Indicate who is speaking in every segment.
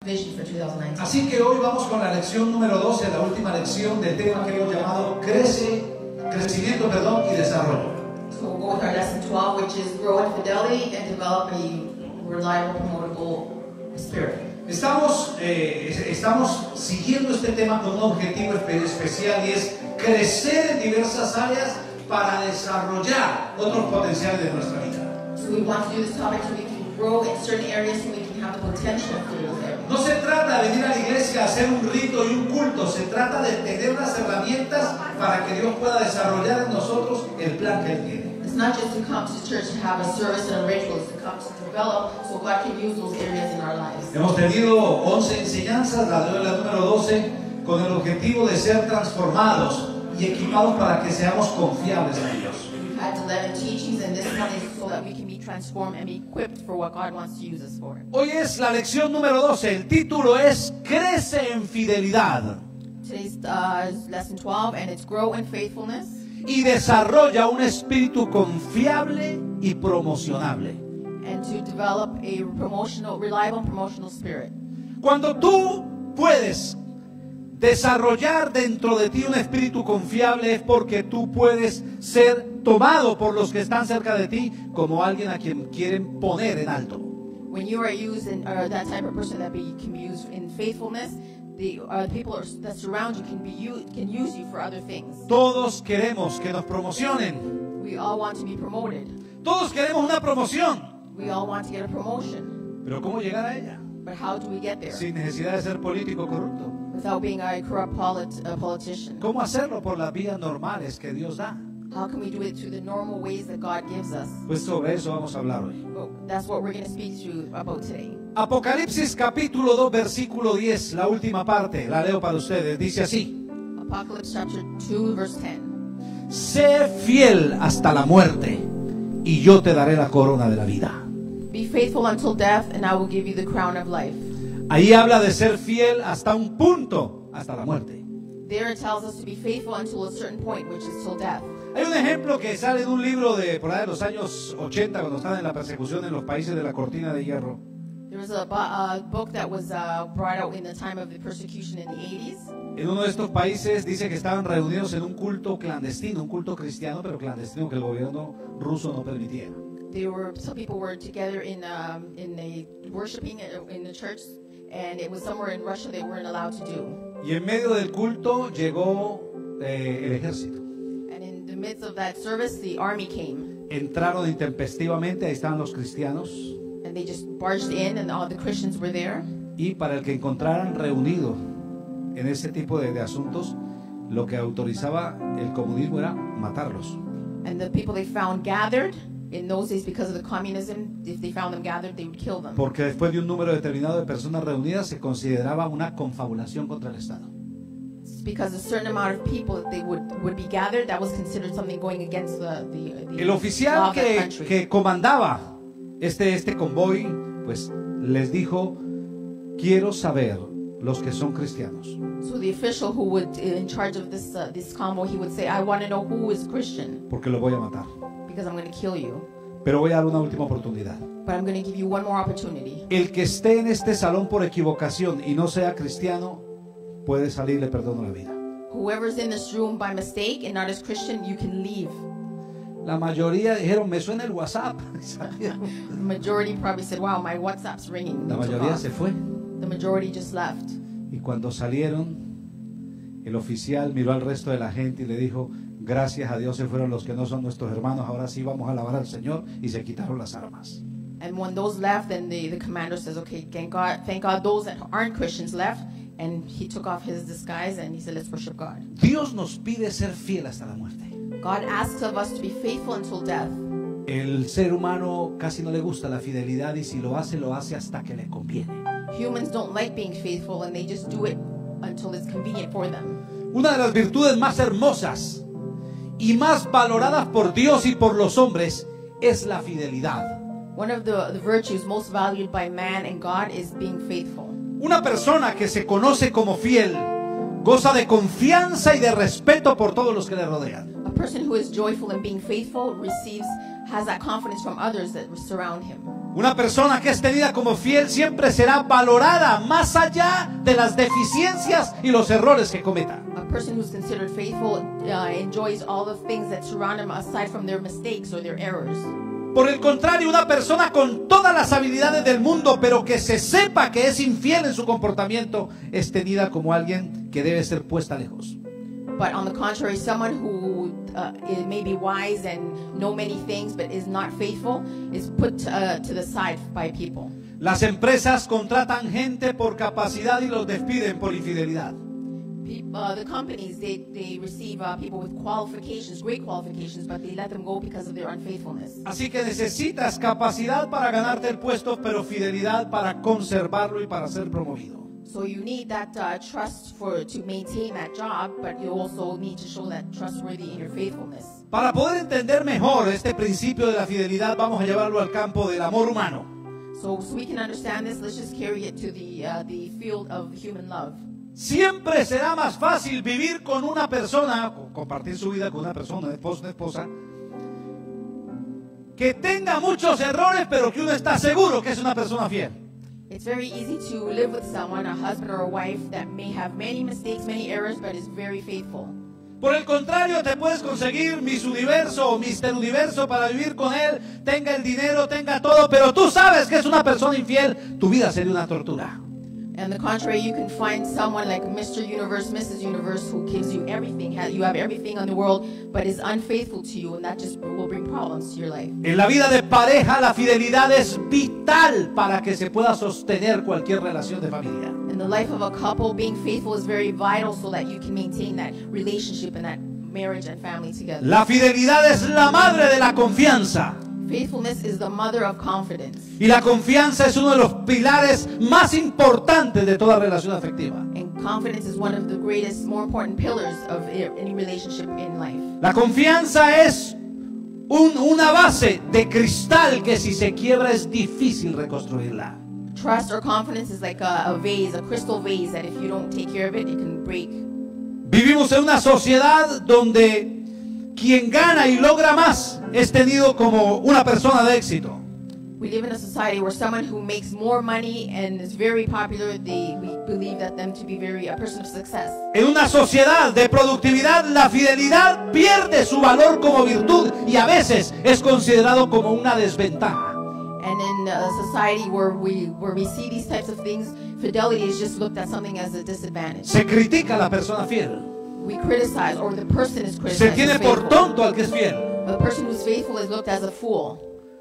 Speaker 1: vision for 2019.
Speaker 2: Así que hoy vamos con la lección número 12, la última lección del tema que hemos llamado crecimiento y desarrollo.
Speaker 1: So we'll go with our lesson 12, which is grow in fidelity and develop a reliable, promotable spirit.
Speaker 2: Estamos siguiendo este tema con un objetivo especial y es crecer en diversas áreas para desarrollar otros potenciales de nuestra vida.
Speaker 1: So we want to do this topic so we can grow in certain areas so we can have the potential for those areas.
Speaker 2: No se trata de venir a la iglesia a hacer un rito y un culto, se trata de tener las herramientas para que Dios pueda desarrollar en nosotros el plan que Él tiene.
Speaker 1: It's not just to come to church to have a service and a ritual, it's to come to develop so God can use those areas in our lives.
Speaker 2: Hemos tenido 11 enseñanzas, la de la número 12, con el objetivo de ser transformados y equipados para que seamos confiables en Dios.
Speaker 1: We've had 11 teachings, and this one is so that we can be transformed and be equipped for what God wants to use us for.
Speaker 2: Hoy es la lección número 12, el título es Crece en fidelidad
Speaker 1: Today's lesson 12, and it's grow in faithfulness
Speaker 2: y desarrolla un espíritu confiable y promocionable.
Speaker 1: and to develop a reliable and promotional spirit.
Speaker 2: Cuando tú puedes desarrollar dentro de ti un espíritu confiable es porque tú puedes ser tomado por los que están cerca de ti como alguien a quien quieren poner en alto.
Speaker 1: When you are used in that type of person can be used in faithfulness, the people that surround you can use you for other things.
Speaker 2: Todos queremos que nos promocionen.
Speaker 1: We all want to be promoted.
Speaker 2: Todos queremos una promoción.
Speaker 1: We all want to get a promotion.
Speaker 2: Pero ¿cómo llegar a ella?
Speaker 1: But how do we get there?
Speaker 2: Sin necesidad de ser político corrupto.
Speaker 1: Without being a corrupt politician.
Speaker 2: ¿Cómo hacerlo? Por las vías normales que Dios da.
Speaker 1: How can we do it through the normal ways that God gives us?
Speaker 2: Pues sobre eso vamos a hablar hoy.
Speaker 1: Well, that's what we're going to speak about today.
Speaker 2: Apocalipsis capítulo 2 versículo 10, la última parte, la leo para ustedes, dice así:
Speaker 1: Apocalypse chapter 2 verse 10.
Speaker 2: Sé fiel hasta la muerte y yo te daré la corona de la vida.
Speaker 1: Be faithful until death, and I will give you the crown of life.
Speaker 2: Ahí habla de ser fiel hasta un punto, hasta la muerte.
Speaker 1: There it tells us to be faithful until a certain point, which is till death.
Speaker 2: Hay un ejemplo que sale de un libro de por ahí de los años 80, cuando estaban en la persecución en los países de la cortina de hierro.
Speaker 1: There was a book that was brought out in the time of the persecution in the 80s.
Speaker 2: En uno de estos países dice que estaban reunidos en un culto clandestino, un culto cristiano, pero clandestino que el gobierno ruso no permitía.
Speaker 1: Some people were together in a worshiping in the church, and it was somewhere in Russia they weren't allowed to do.
Speaker 2: Y en medio del culto llegó el ejército.
Speaker 1: And in the midst of that service, the army came.
Speaker 2: Entraron intempestivamente, ahí estaban los cristianos.
Speaker 1: And they just barged in, and all the Christians were there.
Speaker 2: Y para el que encontraran reunido en ese tipo de asuntos, lo que autorizaba el comunismo era matarlos.
Speaker 1: And the people they found gathered in those days, because of the communism, if they found them gathered, they would kill them.
Speaker 2: Porque después de un número determinado de personas reunidas se consideraba una confabulación contra el Estado.
Speaker 1: Because a certain amount of people they would be gathered, that was considered something going against the
Speaker 2: El
Speaker 1: law
Speaker 2: oficial
Speaker 1: of that country.
Speaker 2: que comandaba este convoy, pues les dijo: quiero saber los que son cristianos.
Speaker 1: So the official who would in charge of this convoy, he would say, I want to know who is Christian,
Speaker 2: Porque lo voy a matar.
Speaker 1: because I'm going to kill you.
Speaker 2: Pero voy a dar una última oportunidad.
Speaker 1: But I'm going to give you one more opportunity.
Speaker 2: El que esté en este salón por equivocación y no sea cristiano, puede salir, le perdono la vida.
Speaker 1: Whoever's in this room by mistake and not as Christian, you can leave.
Speaker 2: La mayoría dijeron: me suena el WhatsApp.
Speaker 1: The majority probably said, wow, my WhatsApp's ringing.
Speaker 2: La mayoría se fue.
Speaker 1: The majority just left.
Speaker 2: Y cuando salieron, el oficial miró al resto de la gente y le dijo: gracias a Dios se fueron los que no son nuestros hermanos, ahora sí vamos a alabar al Señor, y se quitaron las armas.
Speaker 1: And when those left, then the commander says, okay, thank God those that aren't Christians left. And he took off his disguise and he said, let's worship God.
Speaker 2: Dios nos pide ser fiel hasta la muerte.
Speaker 1: God asks of us to be faithful until death.
Speaker 2: El ser humano casi no le gusta la fidelidad, y si lo hace hasta que le conviene.
Speaker 1: Humans don't like being faithful, and they just do it until it's convenient for them.
Speaker 2: Una de las virtudes más hermosas y más valoradas por Dios y por los hombres es la fidelidad.
Speaker 1: One of the virtues most valued by man and God is being faithful.
Speaker 2: Una persona que se conoce como fiel goza de confianza y de respeto por todos los que le rodean.
Speaker 1: A person who is joyful in being faithful has that confidence from others that surround him.
Speaker 2: Una persona que es tenida como fiel siempre será valorada más allá de las deficiencias y los errores que cometa.
Speaker 1: A person who's considered faithful enjoys all the things that surround him aside from their mistakes or their errors.
Speaker 2: Por el contrario, una persona con todas las habilidades del mundo, pero que se sepa que es infiel en su comportamiento, es tenida como alguien que debe ser puesta lejos.
Speaker 1: But on the contrary, someone who may be wise and know many things but is not faithful is put to the side by people.
Speaker 2: Las empresas contratan gente por capacidad y los despiden por infidelidad.
Speaker 1: The companies, they receive people with qualifications, great qualifications, but they let them go because of their unfaithfulness.
Speaker 2: Así que necesitas capacidad para ganarte el puesto, pero fidelidad para conservarlo y para ser promovido.
Speaker 1: So you need that trust to maintain that job, but you also need to show that trustworthy in your faithfulness.
Speaker 2: Para poder entender mejor este principio de la fidelidad, vamos a llevarlo al campo del amor humano.
Speaker 1: So we can understand this, let's just carry it to the field of human love.
Speaker 2: Siempre será más fácil vivir con una persona, compartir su vida con una persona, un esposo, una esposa, que tenga muchos errores, pero que uno está seguro que es una persona fiel.
Speaker 1: It's very easy to live with someone, a husband or a wife, that may have many mistakes, many errors, but is very faithful.
Speaker 2: Por el contrario, te puedes conseguir Miss Universo o Mister Universo para vivir con él, tenga el dinero, tenga todo, pero tú sabes que es una persona infiel, tu vida sería una tortura.
Speaker 1: And the contrary, you can find someone like Mr. Universe, Mrs. Universe, who gives you everything, you have everything in the world, but is unfaithful to you, and that just will bring problems to your life.
Speaker 2: En la vida de pareja, la fidelidad es vital para que se pueda sostener cualquier relación de familia.
Speaker 1: In the life of a couple, being faithful is very vital so that you can maintain that relationship and that marriage and family together.
Speaker 2: La fidelidad es la madre de la confianza.
Speaker 1: Faithfulness is the mother of confidence.
Speaker 2: Y la confianza es uno de los pilares más importantes de toda relación afectiva.
Speaker 1: And confidence is one of the greatest, more important pillars of any relationship in life.
Speaker 2: La confianza es una base de cristal que si se quiebra es difícil reconstruirla.
Speaker 1: Trust or confidence is like a vase, a crystal vase, that if you don't take care of it, it can break.
Speaker 2: Vivimos en una sociedad donde quien gana y logra más es tenido como una persona de éxito.
Speaker 1: We live in a society where someone who makes more money and is very popular, we believe that them to be a person of success.
Speaker 2: En una sociedad de productividad, la fidelidad pierde su valor como virtud y a veces es considerado como una desventaja.
Speaker 1: And in a society where we see these types of things, fidelity is just looked at something as a disadvantage.
Speaker 2: Se critica a la persona fiel.
Speaker 1: We criticize, or the person is
Speaker 2: Se
Speaker 1: criticized.
Speaker 2: tiene por tonto al que es fiel.
Speaker 1: The person who's faithful is looked as a fool.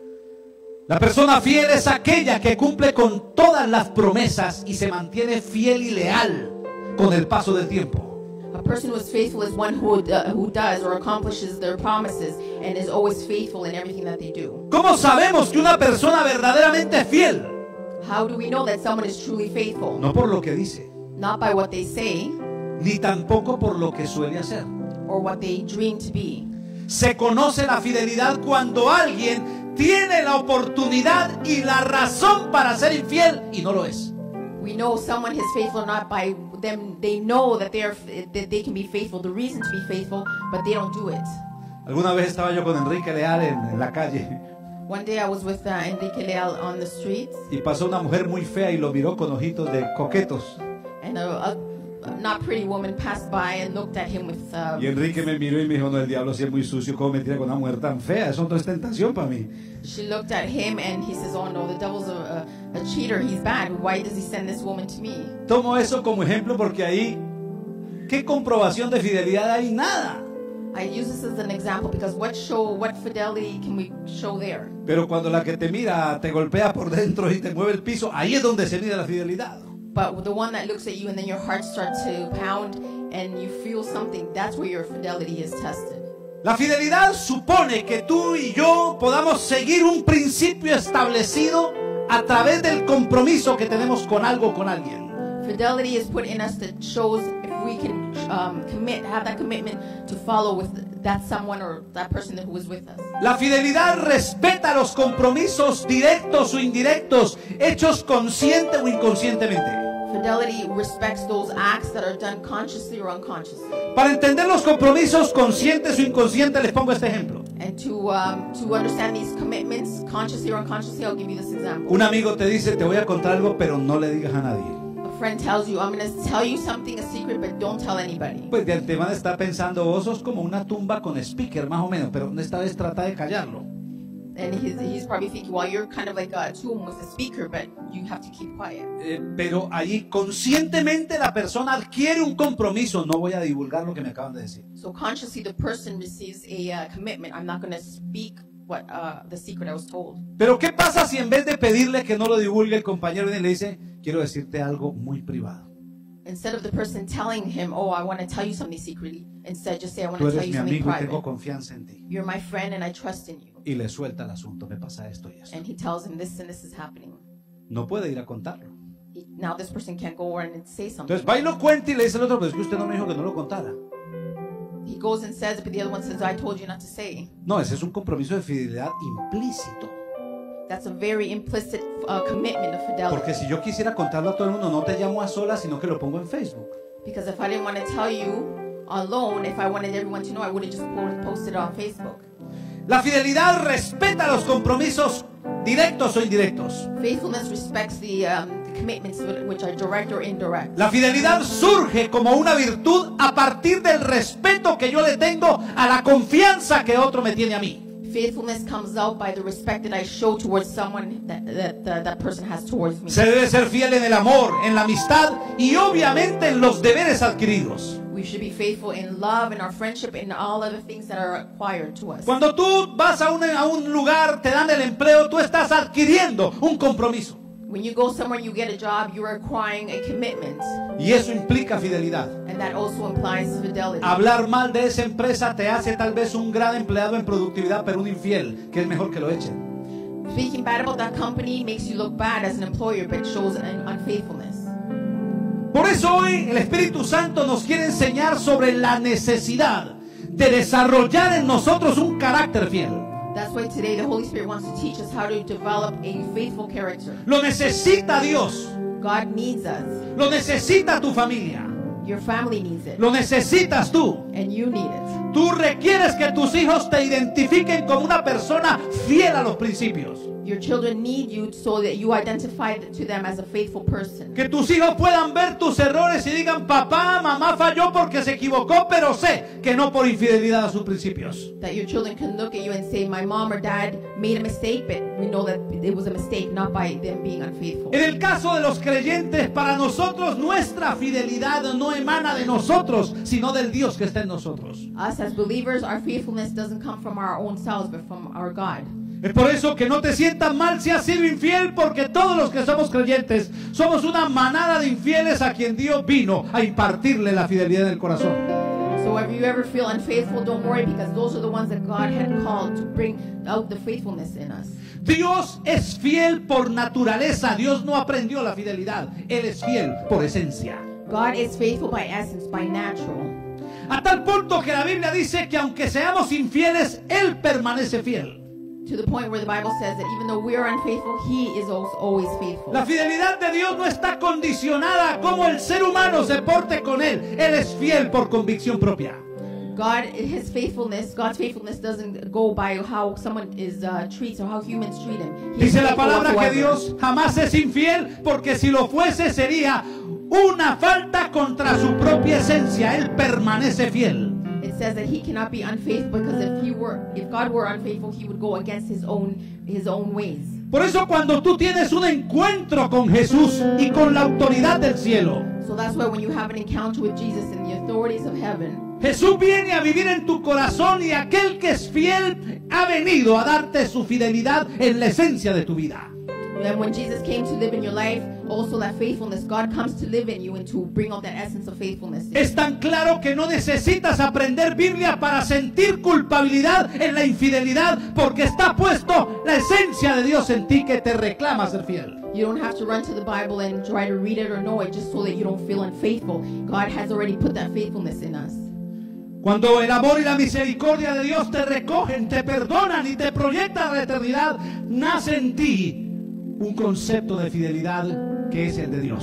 Speaker 2: La persona fiel es aquella que cumple con todas las promesas y se mantiene fiel y leal con el paso del tiempo.
Speaker 1: A person who is faithful is one who does or accomplishes their promises and is always faithful in everything that they do.
Speaker 2: ¿Cómo sabemos que una persona verdaderamente es fiel?
Speaker 1: How do we know that someone is truly faithful?
Speaker 2: No por lo que dice,
Speaker 1: Not by what they say
Speaker 2: ni tampoco por lo que suele hacer.
Speaker 1: or what they dream to be.
Speaker 2: Se conoce la fidelidad cuando alguien tiene la oportunidad y la razón para ser infiel y no lo es.
Speaker 1: We know someone is faithful not by them. They know that they can be faithful, the reason to be faithful, but they don't do it.
Speaker 2: Alguna vez estaba yo con Enrique Leal en la calle
Speaker 1: One day I was with Enrique Leal on the streets,
Speaker 2: y pasó una mujer muy fea y lo miró con ojitos de coquetos.
Speaker 1: and a not pretty woman passed by and looked at him with.
Speaker 2: Y Enrique me miró y me dijo, no, el diablo sí es muy sucio, ¿cómo me tira con una mujer tan fea? Eso no es tentación para mí.
Speaker 1: She looked at him and he says, "Oh no, the devil's a cheater. He's bad. Why does he send this woman to me?"
Speaker 2: Tomo eso como ejemplo porque ahí, ¿qué comprobación de fidelidad hay? Nada.
Speaker 1: I use this as an example because what fidelity can we show there?
Speaker 2: Pero cuando la que te mira te golpea por dentro y te mueve el piso, ahí es donde se mide la fidelidad.
Speaker 1: But the one that looks at you and then your heart starts to pound and you feel something, that's where your fidelity is tested.
Speaker 2: La fidelidad supone que tú y yo podamos seguir un principio establecido a través del compromiso que tenemos con algo o con alguien.
Speaker 1: Fidelity is put in us that shows if we can have that commitment to follow with that someone or that person who is with us.
Speaker 2: La fidelidad respeta los compromisos directos o indirectos hechos consciente o inconscientemente.
Speaker 1: Fidelity respects those acts that are done consciously or unconsciously.
Speaker 2: Para entender los compromisos conscientes o inconscientes, les pongo este ejemplo.
Speaker 1: And to understand these commitments, consciously or unconsciously, I'll give you this example.
Speaker 2: Un amigo te dice, te voy a contar algo, pero no le digas a nadie.
Speaker 1: A friend tells you, I'm going to tell you something, a secret, but don't tell anybody.
Speaker 2: Pues de antemano está pensando, vos sos como una tumba con speaker, más o menos, pero esta vez trata de callarlo.
Speaker 1: And he's probably thinking, well, you're kind of like a tomb with a speaker, but you have to keep quiet.
Speaker 2: Pero allí conscientemente la persona adquiere un compromiso. No voy a divulgar lo que me acaban de decir.
Speaker 1: So consciously, the person receives a commitment. I'm not going to speak what the secret I was told.
Speaker 2: Pero ¿qué pasa si en vez de pedirle que no lo divulgue, el compañero viene y le dice, quiero decirte algo muy privado?
Speaker 1: Instead of the person telling him, oh, I want to tell you something secretly, instead just say, I want
Speaker 2: Tú
Speaker 1: to tell
Speaker 2: eres
Speaker 1: you
Speaker 2: mi
Speaker 1: something
Speaker 2: amigo y
Speaker 1: private.
Speaker 2: tengo confianza en ti.
Speaker 1: You're my friend and I trust in you.
Speaker 2: Y le suelta el asunto, me pasa esto y esto.
Speaker 1: And he tells him this and this is happening.
Speaker 2: No puede ir a contarlo.
Speaker 1: Now this person can't go over and say something.
Speaker 2: Entonces va y lo cuenta y le dice al otro, pues es que usted no me dijo que no lo contara.
Speaker 1: He goes and says it, but the other one says, I told you not to say.
Speaker 2: No, ese es un compromiso de fidelidad implícito.
Speaker 1: That's a very implicit commitment of fidelity.
Speaker 2: Porque si yo quisiera contarlo a todo el mundo, no te llamo a solas, sino que lo pongo en Facebook.
Speaker 1: Because if I didn't want to tell you alone, if I wanted everyone to know, I would have just posted it on Facebook.
Speaker 2: La fidelidad respeta los compromisos directos o indirectos.
Speaker 1: Faithfulness respects the commitments which are direct or indirect.
Speaker 2: La fidelidad surge como una virtud a partir del respeto que yo le tengo a la confianza que otro me tiene a mí.
Speaker 1: Faithfulness comes out by the respect that I show towards someone that person has towards me.
Speaker 2: Se debe ser fiel en el amor, en la amistad y obviamente en los deberes adquiridos.
Speaker 1: We should be faithful in love, in our friendship, in all other things that are acquired to us.
Speaker 2: Cuando tú vas a un lugar, te dan el empleo, tú estás adquiriendo un compromiso.
Speaker 1: When you go somewhere and you get a job, you are acquiring a commitment.
Speaker 2: Y eso implica fidelidad.
Speaker 1: And that also implies fidelity.
Speaker 2: Hablar mal de esa empresa te hace tal vez un gran empleado en productividad, pero un infiel, que es mejor que lo echen.
Speaker 1: Speaking bad about that company makes you look bad as an employer, but shows an unfaithfulness.
Speaker 2: Por eso hoy el Espíritu Santo nos quiere enseñar sobre la necesidad de desarrollar en nosotros un carácter fiel.
Speaker 1: That's why today the Holy Spirit wants to teach us how to develop a faithful character.
Speaker 2: Lo necesita Dios.
Speaker 1: God needs us.
Speaker 2: Lo necesita tu familia.
Speaker 1: Your family needs it.
Speaker 2: Lo necesitas tú.
Speaker 1: And you need it.
Speaker 2: Tú requieres que tus hijos te identifiquen como una persona fiel a los principios.
Speaker 1: Your children need you so that you identify to them as a faithful person.
Speaker 2: Que tus hijos puedan ver tus errores y digan, papá, mamá falló porque se equivocó, pero sé que no por infidelidad a sus principios.
Speaker 1: That your children can look at you and say, my mom or dad made a mistake, but we know that it was a mistake, not by them being unfaithful.
Speaker 2: En el caso de los creyentes, para nosotros nuestra fidelidad no emana de nosotros, sino del Dios que está en nosotros.
Speaker 1: Us as believers, our faithfulness doesn't come from our own selves, but from our God.
Speaker 2: Es por eso que no te sientas mal si has sido infiel, porque todos los que somos creyentes somos una manada de infieles a quien Dios vino a impartirle la fidelidad en el corazón.
Speaker 1: So if you ever feel unfaithful, don't worry, because those are the ones that God had called to bring out the faithfulness in us.
Speaker 2: Dios es fiel por naturaleza. Dios no aprendió la fidelidad. Él es fiel por esencia.
Speaker 1: God is faithful by essence, by natural.
Speaker 2: A tal punto que la Biblia dice que aunque seamos infieles, Él permanece fiel.
Speaker 1: To the point where the Bible says that even though we are unfaithful, He is also always faithful.
Speaker 2: La fidelidad de Dios no está condicionada a cómo el ser humano se porte con Él. Él es fiel por convicción propia.
Speaker 1: God's faithfulness doesn't go by how someone treats or how humans treat Him.
Speaker 2: Dice la palabra que Dios jamás es infiel, porque si lo fuese sería una falta contra su propia esencia. Él permanece fiel.
Speaker 1: It says that He cannot be unfaithful, because if God were unfaithful, He would go against His own ways.
Speaker 2: Por eso cuando tú tienes un encuentro con Jesús y con la autoridad del cielo,
Speaker 1: So that's why when you have an encounter with Jesus and the authorities of heaven,
Speaker 2: Jesús viene a vivir en tu corazón, y aquel que es fiel ha venido a darte su fidelidad en la esencia de tu vida.
Speaker 1: and when Jesus came to live in your life, also that faithfulness, God comes to live in you and to bring out that essence of faithfulness.
Speaker 2: Es tan claro que no necesitas aprender Biblia para sentir culpabilidad en la infidelidad, porque está puesto la esencia de Dios en ti que te reclama ser fiel.
Speaker 1: You don't have to run to the Bible and try to read it or know it just so that you don't feel unfaithful. God has already put that faithfulness in us.
Speaker 2: Cuando el amor y la misericordia de Dios te recogen, te perdonan y te proyectan a la eternidad, nace en ti un concepto de fidelidad que es el de Dios.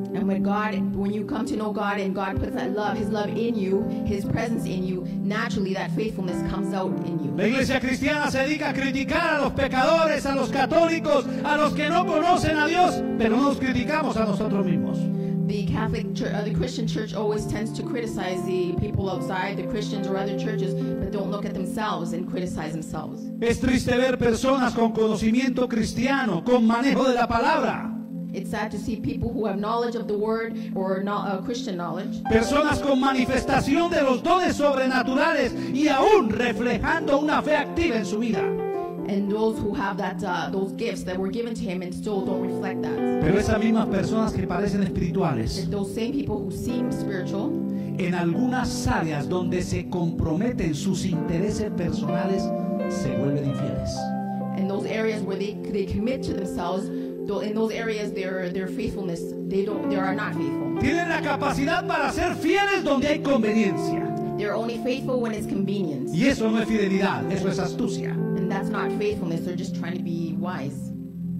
Speaker 1: And when you come to know God and God puts that love, His love in you, His presence in you, naturally that faithfulness comes out in you.
Speaker 2: La iglesia cristiana se dedica a criticar a los pecadores, a los católicos, a los que no conocen a Dios, pero no nos criticamos a nosotros mismos.
Speaker 1: The Catholic Church, the Christian church always tends to criticize the people outside, the Christians or other churches, but don't look at themselves and criticize themselves.
Speaker 2: Es triste ver personas con conocimiento cristiano, con manejo de la palabra.
Speaker 1: It's sad to see people who have knowledge of the word or Christian knowledge.
Speaker 2: Personas con manifestación de los dones sobrenaturales y aún reflejando una fe activa en su vida.
Speaker 1: And those who have those gifts that were given to him and still don't reflect that.
Speaker 2: Pero esas mismas personas que parecen espirituales,
Speaker 1: Those same people who seem spiritual,
Speaker 2: en algunas áreas donde se comprometen sus intereses personales, se vuelven infieles.
Speaker 1: in those areas where they commit to themselves, in those areas their faithfulness, they are not faithful.
Speaker 2: Tienen la capacidad para ser fieles donde hay conveniencia.
Speaker 1: They're only faithful when it's convenient.
Speaker 2: Y eso no es fidelidad, eso es astucia.
Speaker 1: And that's not faithfulness, they're just trying to be wise.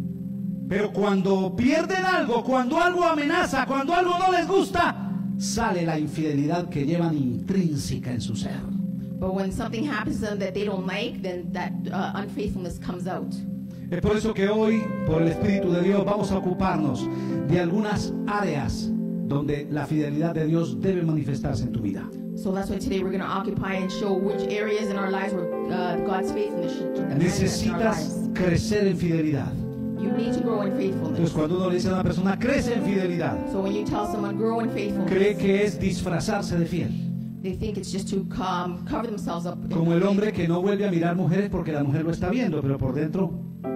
Speaker 2: Pero cuando pierden algo, cuando algo amenaza, cuando algo no les gusta, sale la infidelidad que llevan intrínseca en su ser.
Speaker 1: But when something happens to them that they don't like, then that unfaithfulness comes out.
Speaker 2: Es por eso que hoy, por el Espíritu de Dios, vamos a ocuparnos de algunas áreas donde la fidelidad de Dios debe manifestarse en tu vida.
Speaker 1: So that's why today we're going to occupy and show which areas in our lives where God's faithfulness should manifest in our
Speaker 2: Necesitas
Speaker 1: lives.
Speaker 2: crecer en fidelidad.
Speaker 1: You need to grow in faithfulness.
Speaker 2: Entonces, cuando uno le dice a una persona, crece en fidelidad,
Speaker 1: So when you tell someone grow in faithfulness,
Speaker 2: cree que es disfrazarse de fiel.
Speaker 1: they think it's just to cover themselves up.
Speaker 2: Como el hombre que no vuelve a mirar mujeres porque la mujer lo está viendo, pero por dentro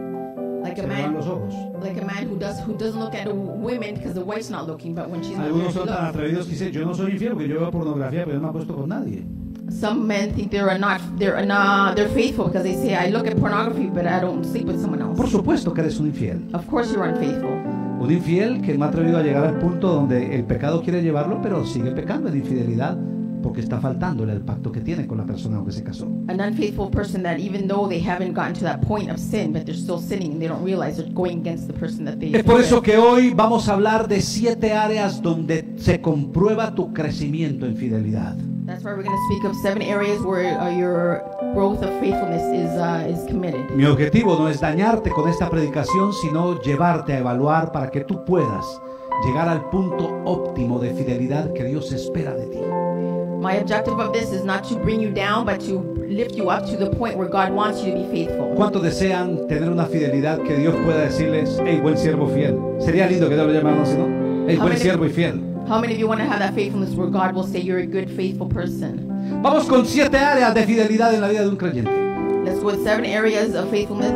Speaker 1: Like
Speaker 2: se
Speaker 1: a
Speaker 2: le van
Speaker 1: man,
Speaker 2: los ojos.
Speaker 1: like a man who doesn't look at women because the wife's not looking, but when she's not there,
Speaker 2: Algunos
Speaker 1: he
Speaker 2: son tan
Speaker 1: looks.
Speaker 2: atrevidos que dicen, yo no soy infiel porque yo veo pornografía, pero no me acuesto con nadie.
Speaker 1: Some men think they're faithful because they say I look at pornography, but I don't sleep with someone else.
Speaker 2: Por supuesto que eres un infiel.
Speaker 1: Of course you're unfaithful.
Speaker 2: Un infiel que no ha atrevido a llegar al punto donde el pecado quiere llevarlo, pero sigue pecando en infidelidad porque está faltándole al pacto que tiene con la persona con que se casó.
Speaker 1: An unfaithful person that even though they haven't gotten to that point of sin, but they're still sinning and they don't realize they're going against the person that they.
Speaker 2: Es por eso que hoy vamos a hablar de 7 áreas donde se comprueba tu crecimiento en fidelidad.
Speaker 1: That's why we're going to speak of 7 areas where your growth of faithfulness is committed.
Speaker 2: Mi objetivo no es dañarte con esta predicación, sino llevarte a evaluar para que tú puedas llegar al punto óptimo de fidelidad que Dios espera de ti.
Speaker 1: My objective of this is not to bring you down, but to lift you up to the point where God wants you to be faithful.
Speaker 2: ¿Cuántos desean tener una fidelidad que Dios pueda decirles, hey, buen siervo fiel? Sería lindo que Dios lo llamara así, ¿no? Hey, buen siervo y fiel.
Speaker 1: How many of you want to have that faithfulness where God will say you're a good, faithful person?
Speaker 2: Vamos con 7 áreas de fidelidad en la vida de un creyente.
Speaker 1: Let's go with 7 areas of faithfulness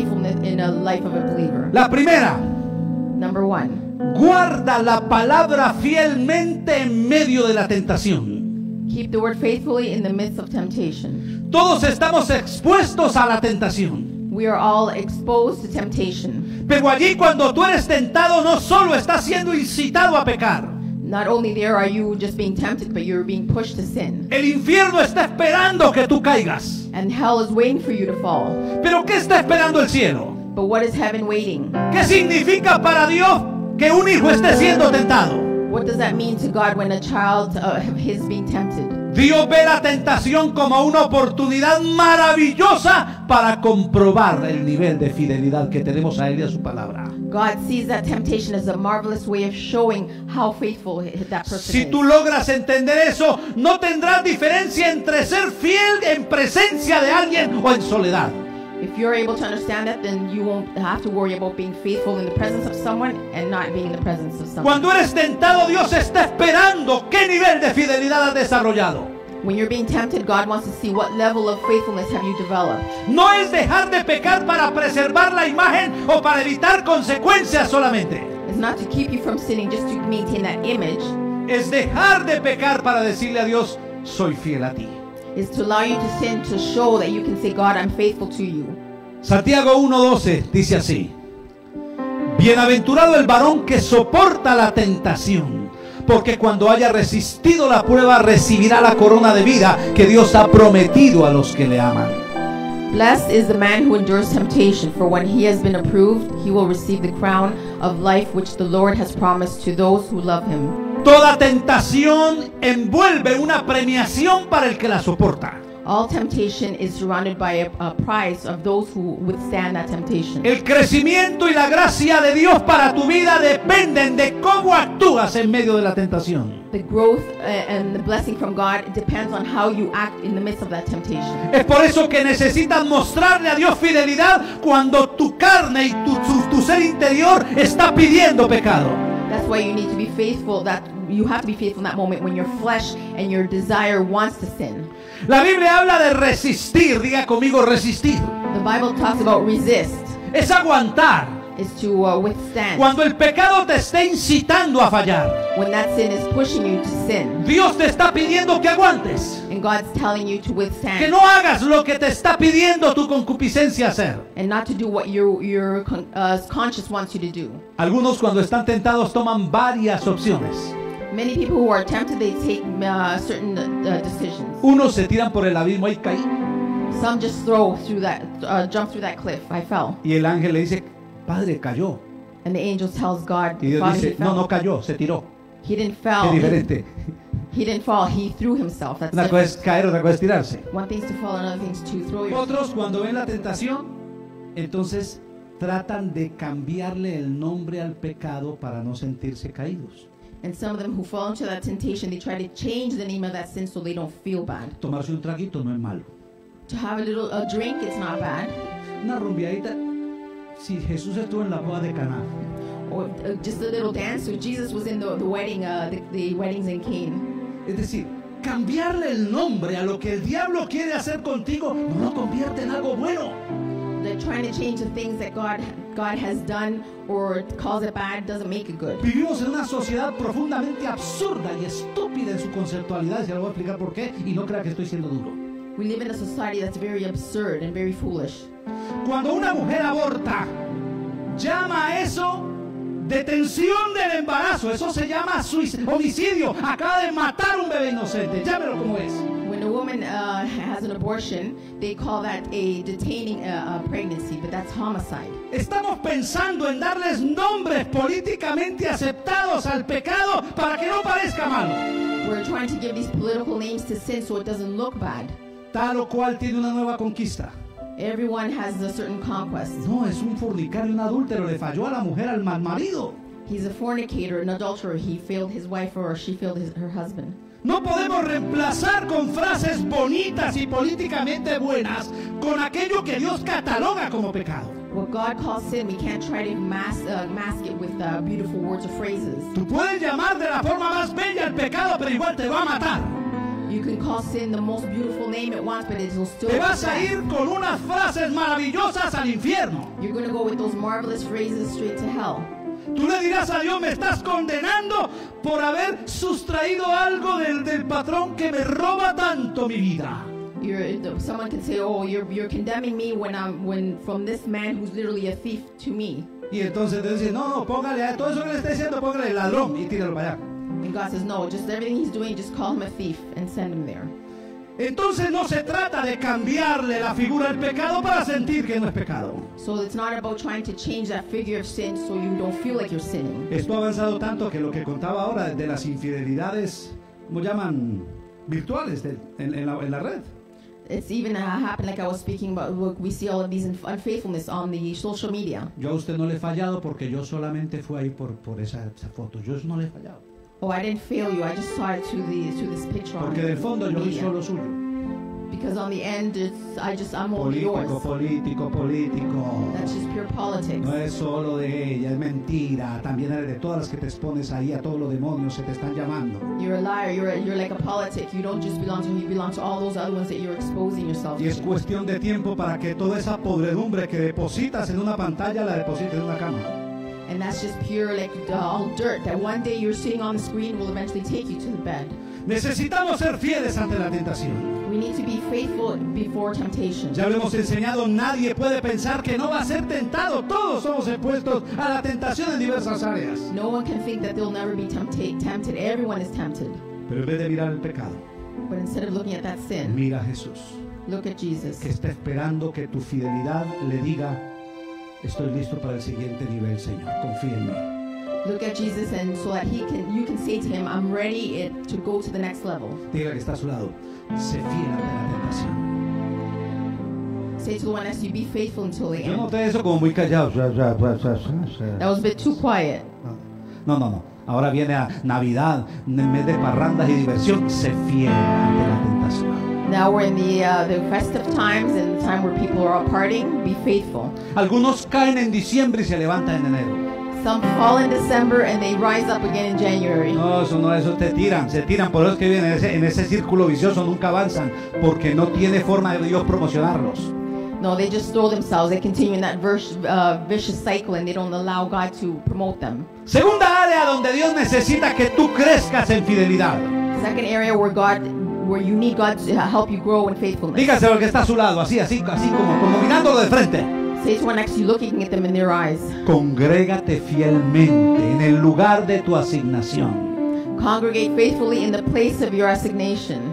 Speaker 1: in a life of a believer.
Speaker 2: La primera,
Speaker 1: Number 1,
Speaker 2: guarda la palabra fielmente en medio de la tentación.
Speaker 1: keep the word faithfully in the midst of temptation.
Speaker 2: Todos estamos expuestos a la tentación.
Speaker 1: We are all exposed to temptation.
Speaker 2: Pero allí cuando tú eres tentado no solo estás siendo incitado a pecar.
Speaker 1: Not only there are you just being tempted, but you're being pushed to sin.
Speaker 2: El infierno está esperando que tú caigas.
Speaker 1: And hell is waiting for you to fall.
Speaker 2: Pero ¿qué está esperando el cielo?
Speaker 1: But what is heaven waiting?
Speaker 2: ¿Qué significa para Dios que un hijo esté siendo tentado?
Speaker 1: What does that mean to God when a child of his being tempted?
Speaker 2: Dios ve la tentación como una oportunidad maravillosa para comprobar el nivel de fidelidad que tenemos a Él y a su palabra.
Speaker 1: God sees that temptation as a marvelous way of showing how faithful that person
Speaker 2: Si
Speaker 1: is.
Speaker 2: tú logras entender eso, no tendrás diferencia entre ser fiel en presencia de alguien o en soledad.
Speaker 1: If you're able to understand that, then you won't have to worry about being faithful in the presence of someone and not being in the presence of someone.
Speaker 2: Cuando eres tentado, Dios está esperando qué nivel de fidelidad has desarrollado.
Speaker 1: When you're being tempted, God wants to see what level of faithfulness have you developed.
Speaker 2: No es dejar de pecar para preservar la imagen o para evitar consecuencias solamente.
Speaker 1: It's not to keep you from sinning just to maintain that image.
Speaker 2: Es dejar de pecar para decirle a Dios, soy fiel a ti.
Speaker 1: It's to allow you to sin to show that you can say, God, I'm faithful to you.
Speaker 2: Santiago 1:12 dice así: Bienaventurado el varón que soporta la tentación, porque cuando haya resistido la prueba recibirá la corona de vida que Dios ha prometido a los que le aman.
Speaker 1: Blessed is the man who endures temptation, for when he has been approved, he will receive the crown of life which the Lord has promised to those who love him.
Speaker 2: Toda tentación envuelve una premiación para el que la soporta.
Speaker 1: All temptation is surrounded by a prize of those who withstand that temptation.
Speaker 2: El crecimiento y la gracia de Dios para tu vida dependen de cómo actúas en medio de la tentación.
Speaker 1: The growth and the blessing from God depends on how you act in the midst of that temptation.
Speaker 2: Es por eso que necesitas mostrarle a Dios fidelidad cuando tu carne y tu ser interior está pidiendo pecado.
Speaker 1: That's why you need to be faithful. That you have to be faithful in that moment when your flesh and your desire wants to sin.
Speaker 2: La Biblia habla de resistir, diga conmigo resistir.
Speaker 1: The Bible talks about resist.
Speaker 2: Es aguantar.
Speaker 1: Is to withstand.
Speaker 2: Cuando el pecado te esté incitando a fallar,
Speaker 1: when that sin is pushing you to sin,
Speaker 2: Dios te está pidiendo que aguantes,
Speaker 1: and God's telling you to withstand,
Speaker 2: que no hagas lo que te está pidiendo tu concupiscencia hacer.
Speaker 1: and not to do what your conscience wants you to do.
Speaker 2: Algunos cuando están tentados toman varias opciones.
Speaker 1: Many people who are tempted, they take certain decisions.
Speaker 2: Unos se tiran por el abismo y caí.
Speaker 1: Some just throw through that, jump through that cliff. I fell.
Speaker 2: Y el ángel le dice, Padre, cayó.
Speaker 1: And the angel tells God,
Speaker 2: Y Dios
Speaker 1: Father,
Speaker 2: dice,
Speaker 1: he fell.
Speaker 2: no cayó, se tiró.
Speaker 1: He didn't
Speaker 2: Es
Speaker 1: fall.
Speaker 2: diferente.
Speaker 1: He didn't fall. He threw himself. That's
Speaker 2: Una cosa es
Speaker 1: different.
Speaker 2: caer, otra cosa es tirarse.
Speaker 1: One thing's to fall, another thing's to throw yourself.
Speaker 2: Otros cuando ven la tentación, entonces tratan de cambiarle el nombre al pecado para no sentirse caídos.
Speaker 1: And some of them who fall into that temptation, they try to change the name of that sin so they don't feel bad.
Speaker 2: Tomarse un traguito no es malo.
Speaker 1: To have a drink, it's not bad.
Speaker 2: Una rumbiadita, si Jesús estuvo en la boda de Caná,
Speaker 1: Or just a little dance. So Jesus was in the wedding, the weddings in Cain.
Speaker 2: es decir, cambiarle el nombre a lo que el diablo quiere hacer contigo no lo convierte en algo bueno.
Speaker 1: They're trying to change the things that God has done or calls it bad doesn't make it good.
Speaker 2: Vivimos en una sociedad profundamente absurda y estúpida en su conceptualidad, y se lo voy a explicar por qué, y no crea que estoy siendo duro.
Speaker 1: We live in a society that's very absurd and very foolish.
Speaker 2: Cuando una mujer aborta, llama a eso detención del embarazo. Eso se llama homicidio. Acaba de matar un bebé inocente. Llámelo como es.
Speaker 1: When a woman has an abortion, they call that a detaining a pregnancy, but that's homicide.
Speaker 2: Estamos pensando en darles nombres políticamente aceptados al pecado para que no parezca malo.
Speaker 1: We're trying to give these political names to sin so it doesn't look bad.
Speaker 2: Tal o cual tiene una nueva conquista.
Speaker 1: Everyone has a certain conquest.
Speaker 2: No, es un fornicario, un adúltero. Le falló a la mujer al mal marido.
Speaker 1: He's a fornicator, an adulterer. He failed his wife or she failed her husband.
Speaker 2: No podemos reemplazar con frases bonitas y políticamente buenas con aquello que Dios cataloga como pecado.
Speaker 1: What God calls sin, we can't try to mask it with beautiful words or phrases.
Speaker 2: Tú puedes llamar de la forma más bella el pecado, pero igual te va a matar.
Speaker 1: You can call sin the most beautiful name it wants, but it'll still
Speaker 2: Te vas a
Speaker 1: bad.
Speaker 2: ir con unas frases maravillosas al infierno.
Speaker 1: You're going to go with those marvelous phrases straight to hell.
Speaker 2: Tú le dirás a Dios, me estás condenando por haber sustraído algo del patrón que me roba tanto mi vida.
Speaker 1: Someone can say, "Oh, you're condemning me when from this man who's literally a thief to me."
Speaker 2: Y entonces te dice, no, póngale a todo eso que le está diciendo, póngale ladrón y tíralo para allá.
Speaker 1: And God says, "No, just everything he's doing, just call him a thief and send him there."
Speaker 2: Entonces no se trata de cambiarle la figura del pecado para sentir que no es pecado.
Speaker 1: So it's not about trying to change that figure of sin so you don't feel like you're sinning.
Speaker 2: Esto ha avanzado tanto que lo que contaba ahora de las infidelidades, ¿cómo llaman? Virtuales en la red.
Speaker 1: It's even happened like I was speaking about. Look, we see all of these unfaithfulness on the social media.
Speaker 2: Yo a usted no le he fallado porque yo solamente fui ahí por esa foto. Yo no le he fallado.
Speaker 1: Oh, I didn't fail you. I just saw it to this picture on
Speaker 2: Porque del fondo yo soy
Speaker 1: media.
Speaker 2: solo suyo.
Speaker 1: Because on the end, I'm only yours.
Speaker 2: Político.
Speaker 1: That's just pure politics.
Speaker 2: No es solo de ella, es mentira. También eres de todas las que te expones ahí, a todos los demonios se te están llamando.
Speaker 1: You're a liar. You're like a politic. You don't just belong to him. You belong to all those other ones that you're exposing yourself
Speaker 2: Y es
Speaker 1: to.
Speaker 2: cuestión de tiempo para que toda esa podredumbre que depositas en una pantalla la deposites en una cama.
Speaker 1: And that's just pure like all dirt that one day you're sitting on the screen will eventually take you to the bed.
Speaker 2: Necesitamos ser fieles ante la tentación.
Speaker 1: We need to be faithful before temptation.
Speaker 2: Ya lo hemos enseñado, nadie puede pensar que no va a ser tentado. Todos somos expuestos a la tentación en diversas áreas.
Speaker 1: No one can think that they'll never be tempted. Everyone is tempted.
Speaker 2: Pero en vez de mirar el pecado,
Speaker 1: But instead of looking at that sin,
Speaker 2: mira a Jesús.
Speaker 1: Look at Jesus.
Speaker 2: que está esperando que tu fidelidad le diga, estoy listo para el siguiente nivel, Señor, confía en mí.
Speaker 1: Look at Jesus, and so that you can say to him, I'm ready to go to the next level.
Speaker 2: Diga que está a su lado, sé fiel ante la tentación.
Speaker 1: Say to the one next to you, be faithful until the
Speaker 2: Yo
Speaker 1: end.
Speaker 2: noté eso como muy callado.
Speaker 1: That was a bit too quiet.
Speaker 2: No. Ahora viene a Navidad, en vez de parrandas y diversión, sé fiel ante la tentación.
Speaker 1: Now we're in the festive times and the time where people are all partying. Be faithful.
Speaker 2: Algunos caen en diciembre y se levantan en enero.
Speaker 1: Some fall in December and they rise up again in January.
Speaker 2: No, eso se tiran. Por eso es que viven en ese círculo vicioso, nunca avanzan, porque no tiene forma de Dios promocionarlos.
Speaker 1: No, they just throw themselves. They continue in that vicious cycle and they don't allow God to promote them.
Speaker 2: Segunda área donde Dios necesita que tú crezcas en fidelidad.
Speaker 1: Second area where you need God to help you grow in faithfulness.
Speaker 2: Dígaselo al que está a su lado, así como mirándolo de frente.
Speaker 1: Say to one next to you, looking at them in their eyes.
Speaker 2: Congrégate fielmente en el lugar de tu asignación.
Speaker 1: Congregate faithfully in the place of your assignation.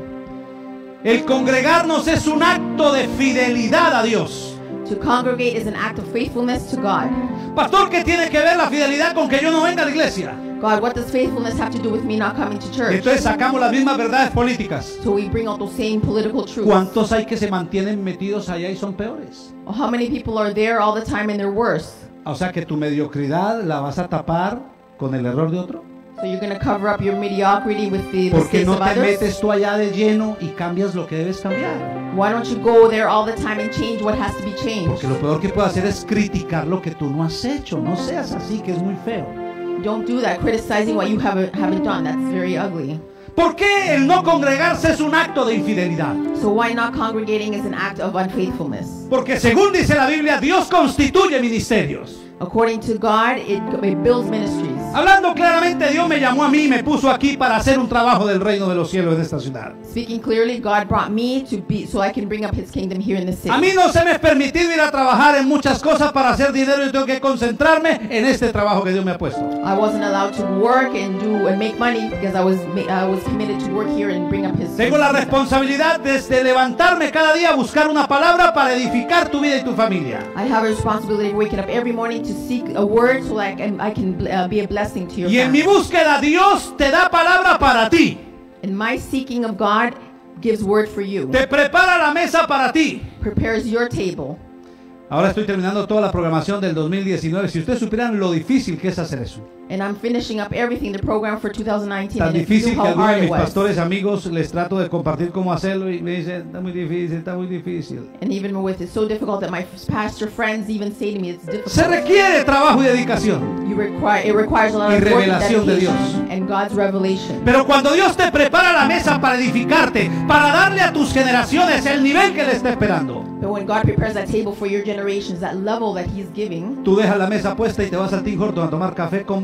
Speaker 2: El congregarnos es un acto de fidelidad a Dios.
Speaker 1: To congregate is an act of faithfulness to God.
Speaker 2: Pastor, ¿qué tiene que ver la fidelidad con que yo no venga a la iglesia?
Speaker 1: God, what does faithfulness have to do with me not coming to church?
Speaker 2: Entonces sacamos las mismas verdades políticas.
Speaker 1: So we bring out those same political truths.
Speaker 2: ¿Cuántos hay que se mantienen metidos allá y son peores?
Speaker 1: How many people are there all the time and they're worse?
Speaker 2: O sea que tu mediocridad la vas a tapar con el error de otro.
Speaker 1: So you're going to cover up your mediocrity with the
Speaker 2: ¿Por qué
Speaker 1: mistakes
Speaker 2: no
Speaker 1: of
Speaker 2: te
Speaker 1: others?
Speaker 2: metes tú allá de lleno y cambias lo que debes cambiar?
Speaker 1: Why don't you go there all the time and change what has to be changed?
Speaker 2: Porque lo peor que puedes hacer es criticar lo que tú no has hecho. No seas así, que es muy feo.
Speaker 1: Don't do that, criticizing what you haven't done. That's very ugly.
Speaker 2: ¿Por qué el no congregarse es un acto de infidelidad?
Speaker 1: So why not congregating is an act of unfaithfulness?
Speaker 2: Porque según dice la Biblia, Dios constituye ministerios.
Speaker 1: According to God, it builds ministries.
Speaker 2: Hablando claramente, Dios me llamó a mí y me puso aquí para hacer un trabajo del reino de los cielos en esta ciudad.
Speaker 1: Speaking clearly, God brought me to be so I can bring up His kingdom here in the city.
Speaker 2: A mí no se me ha permitido ir a trabajar en muchas cosas para hacer dinero y tengo que concentrarme en este trabajo que Dios me ha puesto.
Speaker 1: I wasn't allowed to work and make money because I was committed to work here and bring up His.
Speaker 2: Tengo la responsabilidad desde levantarme cada día a buscar una palabra para edificar tu vida y tu familia.
Speaker 1: I have a responsibility of waking up every morning to seek a word so I can be a blessing to your
Speaker 2: Y en mi
Speaker 1: family.
Speaker 2: búsqueda Dios te da palabra para ti.
Speaker 1: And my seeking of God gives word for you.
Speaker 2: Te prepara la mesa para ti.
Speaker 1: Prepares your table.
Speaker 2: Ahora estoy terminando toda la programación del 2019. Si ustedes supieran lo difícil que es hacer eso.
Speaker 1: And I'm finishing up everything, the program for 2019.
Speaker 2: Tan
Speaker 1: And if you
Speaker 2: difícil
Speaker 1: knew
Speaker 2: que
Speaker 1: how
Speaker 2: algunos
Speaker 1: hard
Speaker 2: de
Speaker 1: it
Speaker 2: mis
Speaker 1: was.
Speaker 2: pastores amigos les trato de compartir cómo hacerlo y me dicen, está muy difícil, está muy difícil.
Speaker 1: And even with it's so difficult that my pastor friends even say to me it's difficult.
Speaker 2: Se requiere trabajo y dedicación.
Speaker 1: It requires a lot
Speaker 2: Y
Speaker 1: of work and
Speaker 2: revelación de
Speaker 1: dedication
Speaker 2: Dios.
Speaker 1: and God's revelation.
Speaker 2: Pero cuando Dios te prepara la mesa para edificarte, para darle a tus generaciones el nivel que le está esperando,
Speaker 1: But when God prepares that table for your generations, that level that He's giving,
Speaker 2: tú dejas la mesa puesta y te vas al Tim Hortons a tomar café con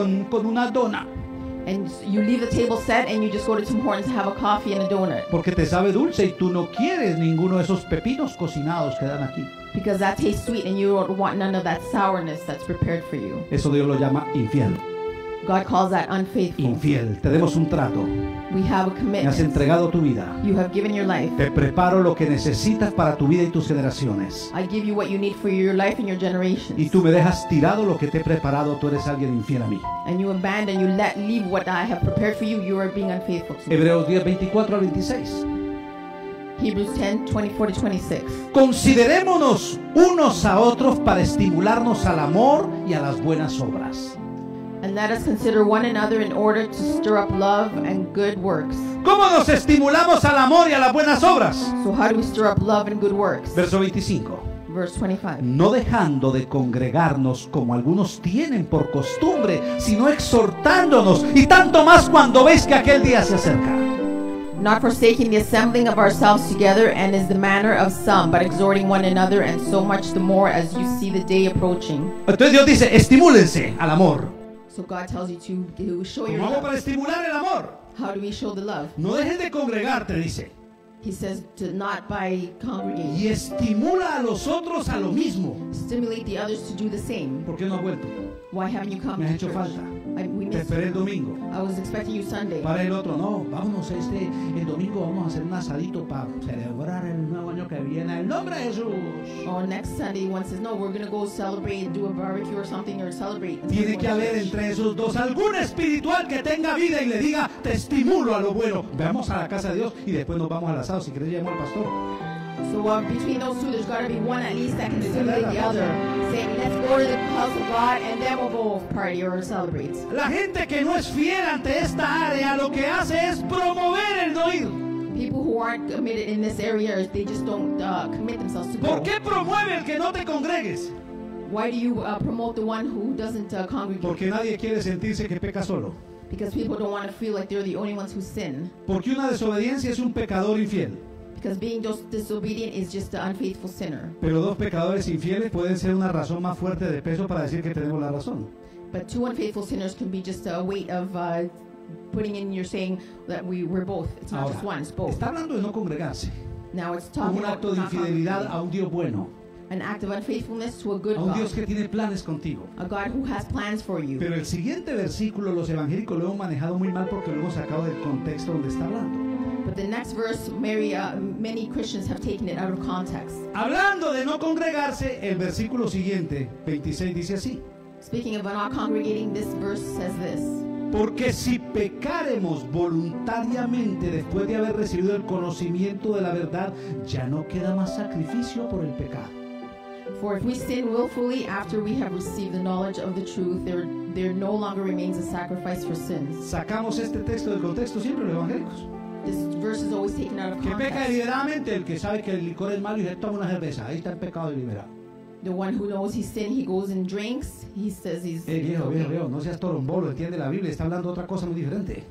Speaker 2: una dona.
Speaker 1: and you leave the table set and you just go to Tim Hortons to have a coffee and a donut.
Speaker 2: Porque te sabe dulce y tú no quieres ninguno de esos pepinos cocinados que dan aquí.
Speaker 1: Because that tastes sweet and you don't want none of that sourness that's prepared for you.
Speaker 2: Eso Dios lo llama infiel.
Speaker 1: God calls that unfaithful.
Speaker 2: Infiel. Te demos un trato.
Speaker 1: We have a
Speaker 2: Me has
Speaker 1: commitment.
Speaker 2: entregado tu vida.
Speaker 1: You have given your life.
Speaker 2: Te preparo lo que necesitas para tu vida y tus generaciones.
Speaker 1: I give you what you need for your life and your generations.
Speaker 2: Y tú me dejas tirado lo que te he preparado. Tú eres alguien infiel a mí.
Speaker 1: And you abandon, leave what I have prepared for you. You are being unfaithful to me.
Speaker 2: Hebreos 10, 24 al 26.
Speaker 1: Hebrews 10, 24 to 26.
Speaker 2: Considerémonos unos a otros para estimularnos al amor y a las buenas obras.
Speaker 1: And let us consider one another in order to stir up love and good works.
Speaker 2: ¿Cómo nos estimulamos al amor y a las buenas obras?
Speaker 1: So how do we stir up love and good works?
Speaker 2: Verso 25.
Speaker 1: Verse 25.
Speaker 2: No dejando de congregarnos como algunos tienen por costumbre, sino exhortándonos, y tanto más cuando veis que aquel día se acerca.
Speaker 1: Not forsaking the assembling of ourselves together, and is the manner of some, but exhorting one another, and so much the more as you see the day approaching.
Speaker 2: Entonces Dios dice, estimúlense al amor.
Speaker 1: So God tells you to show your
Speaker 2: ¿Cómo hago
Speaker 1: love.
Speaker 2: para estimular el amor?
Speaker 1: How do we show the love?
Speaker 2: No dejes de congregarte, dice.
Speaker 1: He says to not by congregating.
Speaker 2: Y estimula a los otros a lo mismo.
Speaker 1: Stimulate the others to do the same.
Speaker 2: ¿Por qué no has vuelto?
Speaker 1: Why haven't you come
Speaker 2: Me has
Speaker 1: to
Speaker 2: hecho
Speaker 1: church?
Speaker 2: falta.
Speaker 1: We we
Speaker 2: Te
Speaker 1: missed
Speaker 2: esperé el
Speaker 1: you.
Speaker 2: domingo.
Speaker 1: I was expecting you Sunday.
Speaker 2: Para el otro, no, vámonos el domingo vamos a hacer un asadito para celebrar el nuevo año que viene. En nombre de Jesús.
Speaker 1: Or next Sunday, one says, no, we're going to go celebrate and do a barbecue or something or celebrate.
Speaker 2: Tiene que haber entre esos dos algún espiritual que tenga vida y le diga, te estimulo a lo bueno. Veamos a la casa de Dios y después nos vamos al asado. Si querés, llamo al pastor.
Speaker 1: So between those two, there's got to be one at least that can stimulate the other. Saying, let's go to the house of God and then we'll go party or celebrate.
Speaker 2: La gente que no es fiel ante esta área lo que hace es promover el no ir.
Speaker 1: People who aren't committed in this area, they just don't commit themselves to go.
Speaker 2: ¿Por qué promueve el que no te congregues?
Speaker 1: Why do you promote the one who doesn't congregate?
Speaker 2: Porque nadie quiere sentirse que peca solo.
Speaker 1: Because people don't want to feel like they're the only ones who sin.
Speaker 2: Porque una desobediencia es un pecador infiel.
Speaker 1: Because being disobedient is just an unfaithful sinner.
Speaker 2: Pero dos pecadores infieles pueden ser una razón más fuerte de peso para decir que tenemos la razón.
Speaker 1: But two unfaithful sinners can be just a weight of putting in your saying that we're both. It's not just one, it's both.
Speaker 2: Está hablando de no congregarse.
Speaker 1: Now it's
Speaker 2: Como
Speaker 1: talking
Speaker 2: un
Speaker 1: about
Speaker 2: acto de
Speaker 1: not
Speaker 2: infidelidad
Speaker 1: congregating.
Speaker 2: a un Dios bueno.
Speaker 1: An act of unfaithfulness to a good
Speaker 2: A un Dios
Speaker 1: God.
Speaker 2: que tiene planes contigo.
Speaker 1: A God who has plans for you.
Speaker 2: Pero el siguiente versículo los evangélicos lo hemos manejado muy mal porque lo hemos sacado del contexto donde está hablando.
Speaker 1: But the next verse, many Christians have taken it out of context.
Speaker 2: Hablando de no congregarse, el versículo siguiente, 26, dice así.
Speaker 1: Speaking of not congregating, this verse says this.
Speaker 2: Porque si pecaremos voluntariamente después de haber recibido el conocimiento de la verdad, ya no queda más sacrificio por el pecado.
Speaker 1: For if we sin willfully after we have received the knowledge of the truth, there no longer remains a sacrifice for sins.
Speaker 2: Sacamos este texto del contexto siempre los evangélicos.
Speaker 1: This verse is always taken out of
Speaker 2: Que peca
Speaker 1: context.
Speaker 2: deliberadamente el que sabe que el licor es malo y se toma una cerveza. Ahí está el pecado deliberado.
Speaker 1: The one who knows he's sinned, he goes and drinks. He says he's.
Speaker 2: Viejo, no seas torombolo, entiende la Biblia, está hablando de otra cosa muy diferente.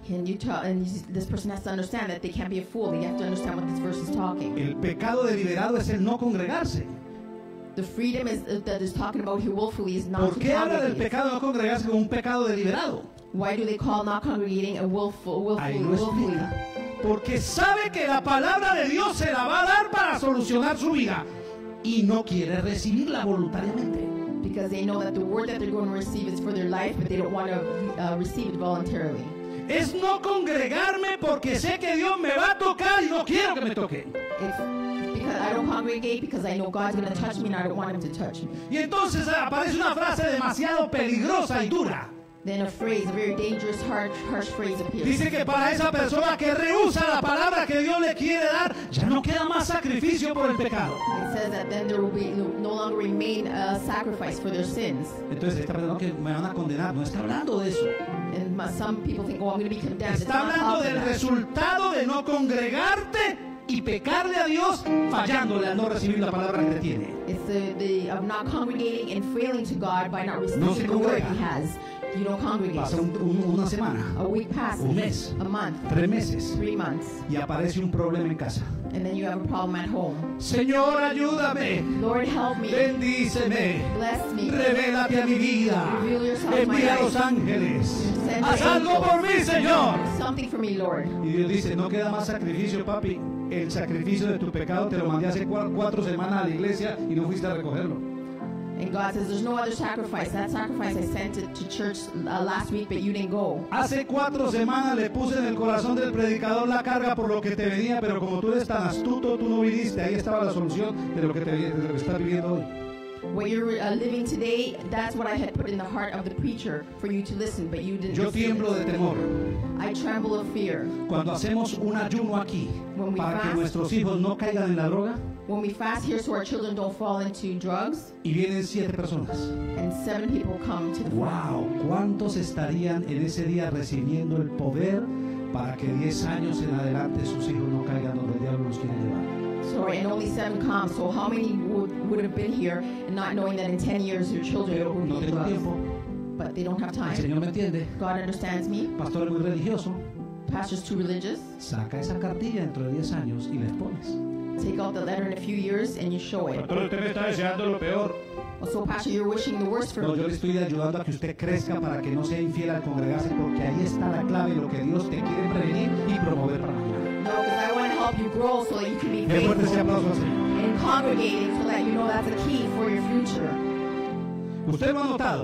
Speaker 1: This person has to understand that they can't be a fool. They have to understand what this verse is talking.
Speaker 2: El pecado deliberado es el no congregarse.
Speaker 1: The freedom that is talking about here willfully is not
Speaker 2: ¿Por
Speaker 1: to
Speaker 2: qué habla del
Speaker 1: congregate.
Speaker 2: pecado de no congregarse como un pecado deliberado?
Speaker 1: Why do they call not congregating a
Speaker 2: Ahí lo
Speaker 1: willfully?
Speaker 2: explica. Porque sabe que la palabra de Dios se la va a dar para solucionar su vida y no quiere recibirla voluntariamente.
Speaker 1: Because they know that the word that they're going to receive is for their life, but they don't want to receive it voluntarily.
Speaker 2: Es no congregarme porque sé que Dios me va a tocar y no quiero que me toque.
Speaker 1: It's because I don't congregate because I know God's going to touch me and I don't want Him to touch me.
Speaker 2: Y entonces aparece una frase demasiado peligrosa y dura.
Speaker 1: Then a phrase, a very dangerous, harsh phrase appears.
Speaker 2: Dice que para esa persona que rehúsa la palabra que Dios le quiere dar, ya no queda más sacrificio por el pecado.
Speaker 1: It says that then there will be no longer remain a sacrifice for their sins.
Speaker 2: Entonces está hablando que me van a condenar. No está hablando de eso.
Speaker 1: And some people think, oh, I'm going to be condemned. It's
Speaker 2: Está
Speaker 1: not
Speaker 2: hablando
Speaker 1: talking
Speaker 2: del
Speaker 1: about that.
Speaker 2: resultado de no congregarte y pecarle a Dios fallándole al no recibir la palabra que te tiene.
Speaker 1: It's the of not congregating and failing to God by not
Speaker 2: No se
Speaker 1: receiving the word
Speaker 2: congrega.
Speaker 1: He has. You don't congregate.
Speaker 2: Pasa una semana,
Speaker 1: A week passes.
Speaker 2: un mes,
Speaker 1: A month.
Speaker 2: 3 meses
Speaker 1: 3 months.
Speaker 2: y aparece un problema en casa.
Speaker 1: And then you have a problem at home.
Speaker 2: Señor, ayúdame,
Speaker 1: Lord, help me.
Speaker 2: bendíceme,
Speaker 1: Bless me.
Speaker 2: revélate a mi vida, envía a los ángeles, haz algo por mí, Señor.
Speaker 1: Do something for me, Lord.
Speaker 2: Y Dios dice, no queda más sacrificio, papi. El sacrificio de tu pecado te lo mandé hace 4 semanas a la iglesia y no fuiste a recogerlo.
Speaker 1: And God says, there's no other sacrifice. That sacrifice I sent it to church last week, but you didn't go.
Speaker 2: Hace 4 semanas le puse en el corazón del predicador la carga por lo que te venía, pero como tú eres tan astuto, tú no viniste. Ahí estaba la solución de lo que estás viviendo hoy.
Speaker 1: What you're living today, that's what I had put in the heart of the preacher for you to listen, but you didn't.
Speaker 2: Yo
Speaker 1: receive
Speaker 2: tiemblo de
Speaker 1: it.
Speaker 2: temor
Speaker 1: I tremble of fear.
Speaker 2: cuando hacemos un ayuno aquí
Speaker 1: When we
Speaker 2: para que
Speaker 1: fast.
Speaker 2: nuestros hijos no caigan en la droga
Speaker 1: When we fast here so our children don't fall into drugs,
Speaker 2: y vienen 7 personas.
Speaker 1: and 7 people come to the front.
Speaker 2: ¡Wow! ¿Cuántos estarían en ese día recibiendo el poder para que 10 años en adelante sus hijos no caigan donde el diablo los quiere llevar?
Speaker 1: Sorry, and only 7 come. So how many would have been here and not knowing that in 10 years your children
Speaker 2: Pero
Speaker 1: will
Speaker 2: no
Speaker 1: be in
Speaker 2: tengo
Speaker 1: drugs?
Speaker 2: tiempo.
Speaker 1: But they don't have
Speaker 2: El
Speaker 1: time.
Speaker 2: Señor me entiende.
Speaker 1: God understands me.
Speaker 2: Pastor es muy religioso.
Speaker 1: Pastor's too religious.
Speaker 2: Saca esa cartilla dentro de 10 años y les pones.
Speaker 1: Take out the letter in a few years and you show it.
Speaker 2: Pastor, usted me está deseando lo peor.
Speaker 1: So, Pastor, you're wishing the worst for
Speaker 2: No, yo
Speaker 1: me.
Speaker 2: le estoy ayudando a que usted crezca para que no sea infiel al congregarse, porque ahí está la clave, lo que Dios te quiere prevenir y promover para mañana.
Speaker 1: No, because I want to help you grow so that you can be
Speaker 2: Qué fuerte ese
Speaker 1: faithful
Speaker 2: aplauso al Señor.
Speaker 1: and congregating so that you know that's a key for your future.
Speaker 2: Usted lo ha notado.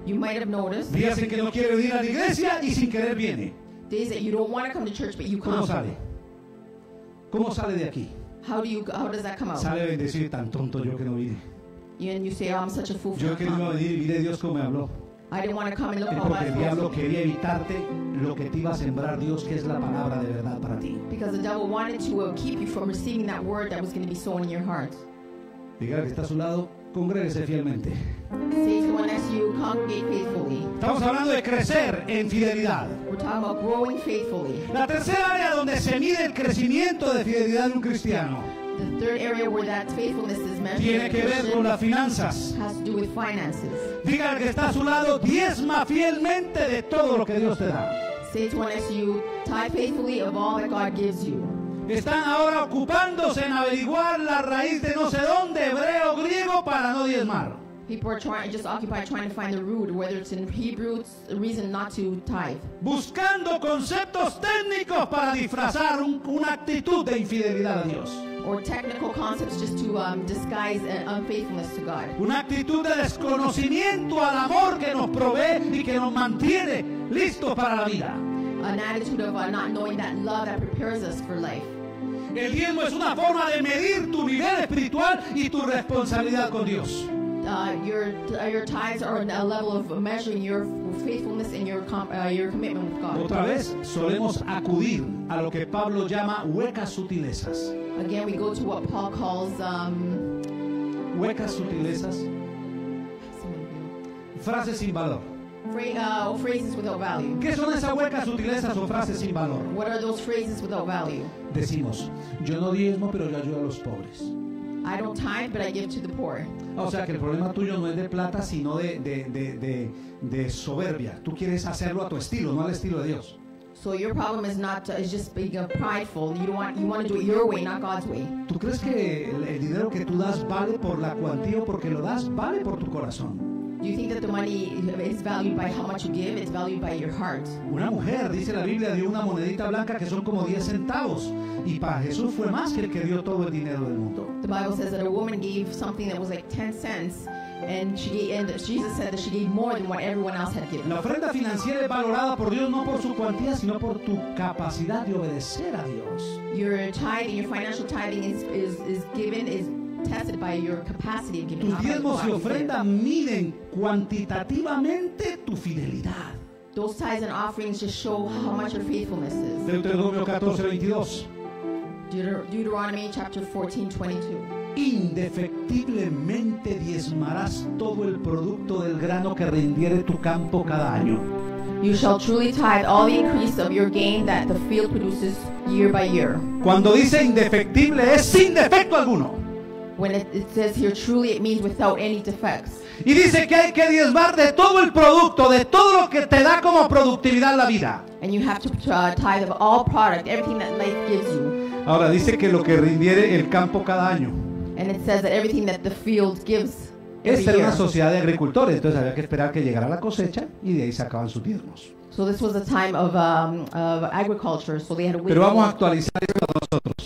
Speaker 1: You might have noticed
Speaker 2: Días en que no quiere venir a la iglesia y sin querer viene.
Speaker 1: days that you don't want to come to church, but you
Speaker 2: ¿Cómo
Speaker 1: come.
Speaker 2: sale? ¿Cómo sale de aquí?
Speaker 1: How does that come out?
Speaker 2: Sale a bendecir, tan tonto yo que no vine.
Speaker 1: And you say, oh, I'm such a fool for
Speaker 2: Yo
Speaker 1: not
Speaker 2: que no iba a
Speaker 1: coming.
Speaker 2: venir y mire Dios cómo me habló.
Speaker 1: I didn't want to come and look
Speaker 2: Es
Speaker 1: how
Speaker 2: porque
Speaker 1: my
Speaker 2: el diablo
Speaker 1: friends.
Speaker 2: quería evitarte lo que te iba a sembrar Dios, que es la palabra de verdad para ti.
Speaker 1: Because the devil wanted to keep you from receiving that word that was going to be sown in your heart.
Speaker 2: Diga que está a su lado, congréguese fielmente.
Speaker 1: Say to the one next to you, congregate faithfully.
Speaker 2: Estamos hablando de crecer en fidelidad.
Speaker 1: We're talking about growing faithfully.
Speaker 2: La tercera área donde se mide el crecimiento de fidelidad de un cristiano
Speaker 1: The third area where that faithfulness is measured
Speaker 2: tiene
Speaker 1: in
Speaker 2: que
Speaker 1: a
Speaker 2: ver
Speaker 1: Christian
Speaker 2: con las finanzas.
Speaker 1: has to do with finances.
Speaker 2: Diga que está a su lado, diezma fielmente de todo lo que Dios te da.
Speaker 1: Say to one next to you, tithe faithfully of all that God gives you.
Speaker 2: Están ahora ocupándose en averiguar la raíz de no sé dónde, hebreo, griego, para no diezmar.
Speaker 1: People are just occupied trying to find the root, whether it's in Hebrew, it's a reason not to tithe.
Speaker 2: Buscando conceptos técnicos para disfrazar una actitud de infidelidad a Dios.
Speaker 1: Or technical concepts just to disguise unfaithfulness to God.
Speaker 2: Una actitud de desconocimiento al amor que nos provee y que nos mantiene listos para la vida.
Speaker 1: An attitude of not knowing that love that prepares us for life.
Speaker 2: El diezmo es una forma de medir tu nivel espiritual y tu responsabilidad con Dios.
Speaker 1: Your tithes are a level of measuring your faithfulness and your commitment with God.
Speaker 2: Otra vez solemos acudir a lo que Pablo llama huecas sutilezas.
Speaker 1: Again, we go to what Paul calls
Speaker 2: Huecas sutilezas, frases sin valor.
Speaker 1: phrases without value.
Speaker 2: ¿Qué son esas huecas sutilezas o frases sin valor?
Speaker 1: What are those phrases without value?
Speaker 2: Decimos, yo no diezmo, pero yo ayudo a los pobres.
Speaker 1: I don't tithe, but I give to the poor.
Speaker 2: O sea que el problema tuyo no es de plata, sino de soberbia. Tú quieres hacerlo a tu estilo, no al estilo de Dios.
Speaker 1: So your problem is not is just being prideful. You want to do it your way, not God's way.
Speaker 2: ¿Tú crees que el dinero que tú das vale por la cuantía o porque lo das? Vale por tu corazón.
Speaker 1: Do you think that the money is valued by how much you give? It's valued by your heart.
Speaker 2: Una mujer, dice la Biblia, dio una monedita blanca que son como 10 centavos. Y para Jesús fue más que el que dio todo el dinero del mundo.
Speaker 1: The Bible says that a woman gave something that was like 10 cents, and Jesus said that she gave more than what everyone else had given.
Speaker 2: La ofrenda financiera es valorada por Dios no por su cuantía, sino por tu capacidad de obedecer a Dios.
Speaker 1: Your tithing, your financial tithing is tested by your capacity of giving.
Speaker 2: Tus diezmos y ofrendas miden cuantitativamente tu fidelidad.
Speaker 1: Those tithes and offerings just show how much your faithfulness is.
Speaker 2: Deuteronomio 14:22.
Speaker 1: Deuteronomy chapter 14:22.
Speaker 2: Indefectiblemente diezmarás todo el producto del grano que rindiere tu campo cada año.
Speaker 1: You shall truly tithe all the increase of your gain that the field produces year by year.
Speaker 2: Cuando dice indefectible es sin defecto alguno.
Speaker 1: When it says here truly, it means without any defects.
Speaker 2: Y dice que hay que diezmar de todo el producto, de todo lo que te da como productividad la vida.
Speaker 1: And you have to tithe of all product, everything that life gives you.
Speaker 2: Ahora dice que lo que rindiere el campo cada año.
Speaker 1: And it says that everything that the field gives every
Speaker 2: Esta era
Speaker 1: year.
Speaker 2: una sociedad de agricultores, entonces había que esperar que llegara la cosecha y de ahí sacaban sus diezmos.
Speaker 1: So this was a time of agriculture, so they had to wait.
Speaker 2: Pero vamos a actualizar esto nosotros.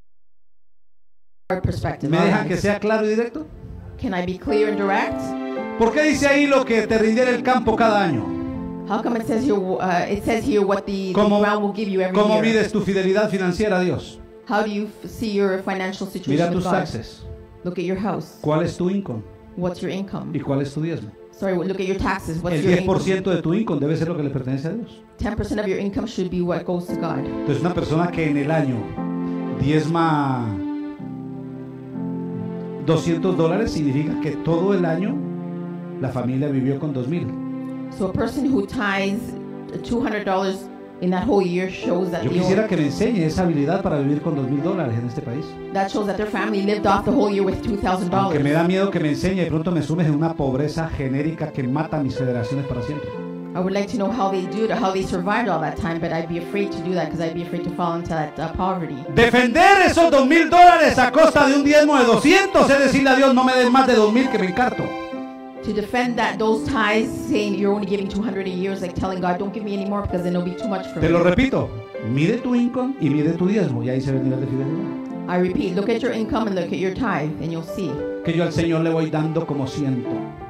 Speaker 1: Perspective.
Speaker 2: ¿Me dejan que sea claro y directo?
Speaker 1: Can I be clear and direct?
Speaker 2: ¿Por qué dice ahí lo que te rindiera el campo cada año?
Speaker 1: How come it says here what the ground will give you every
Speaker 2: ¿Cómo
Speaker 1: year?
Speaker 2: mides tu fidelidad financiera a Dios?
Speaker 1: How do you see your financial
Speaker 2: Mira
Speaker 1: situation with
Speaker 2: tus
Speaker 1: God?
Speaker 2: taxes.
Speaker 1: Look at your house.
Speaker 2: ¿Cuál es tu income?
Speaker 1: What's your income?
Speaker 2: ¿Y cuál es tu diezmo?
Speaker 1: Sorry, look at your taxes. What's
Speaker 2: El
Speaker 1: your income?
Speaker 2: 10% de tu income debe ser lo que le pertenece a Dios.
Speaker 1: 10% of your income should be what goes to God.
Speaker 2: Entonces una persona que en el año diezma $200 significa que todo el año la familia vivió con 2,000.
Speaker 1: So a person who tithes $200 in that whole year shows that
Speaker 2: Yo quisiera que me enseñe esa habilidad para vivir con $2,000 en este país.
Speaker 1: that shows that their family lived off the whole year with $2,000.
Speaker 2: Aunque me da miedo que me enseñe, de pronto me sumes en una pobreza genérica que mata mis generaciones para siempre.
Speaker 1: I would like to know how they survived all that time, but I'd be afraid to do that because I'd be afraid to fall into that poverty.
Speaker 2: Defender esos $2,000 a costa de un diezmo de 200 es decirle a Dios, no me des más de 2,000 que me encarto.
Speaker 1: To defend those tithes, saying you're only giving $200 a year, is like telling God, don't give me any more because then it'll be too much for
Speaker 2: Te
Speaker 1: me.
Speaker 2: lo repito, mide tu income y mide tu diezmo y ahí se ve el nivel de fidelidad.
Speaker 1: I repeat, look at your income and look at your tithe, and you'll see
Speaker 2: Que yo al Señor le voy dando como siento.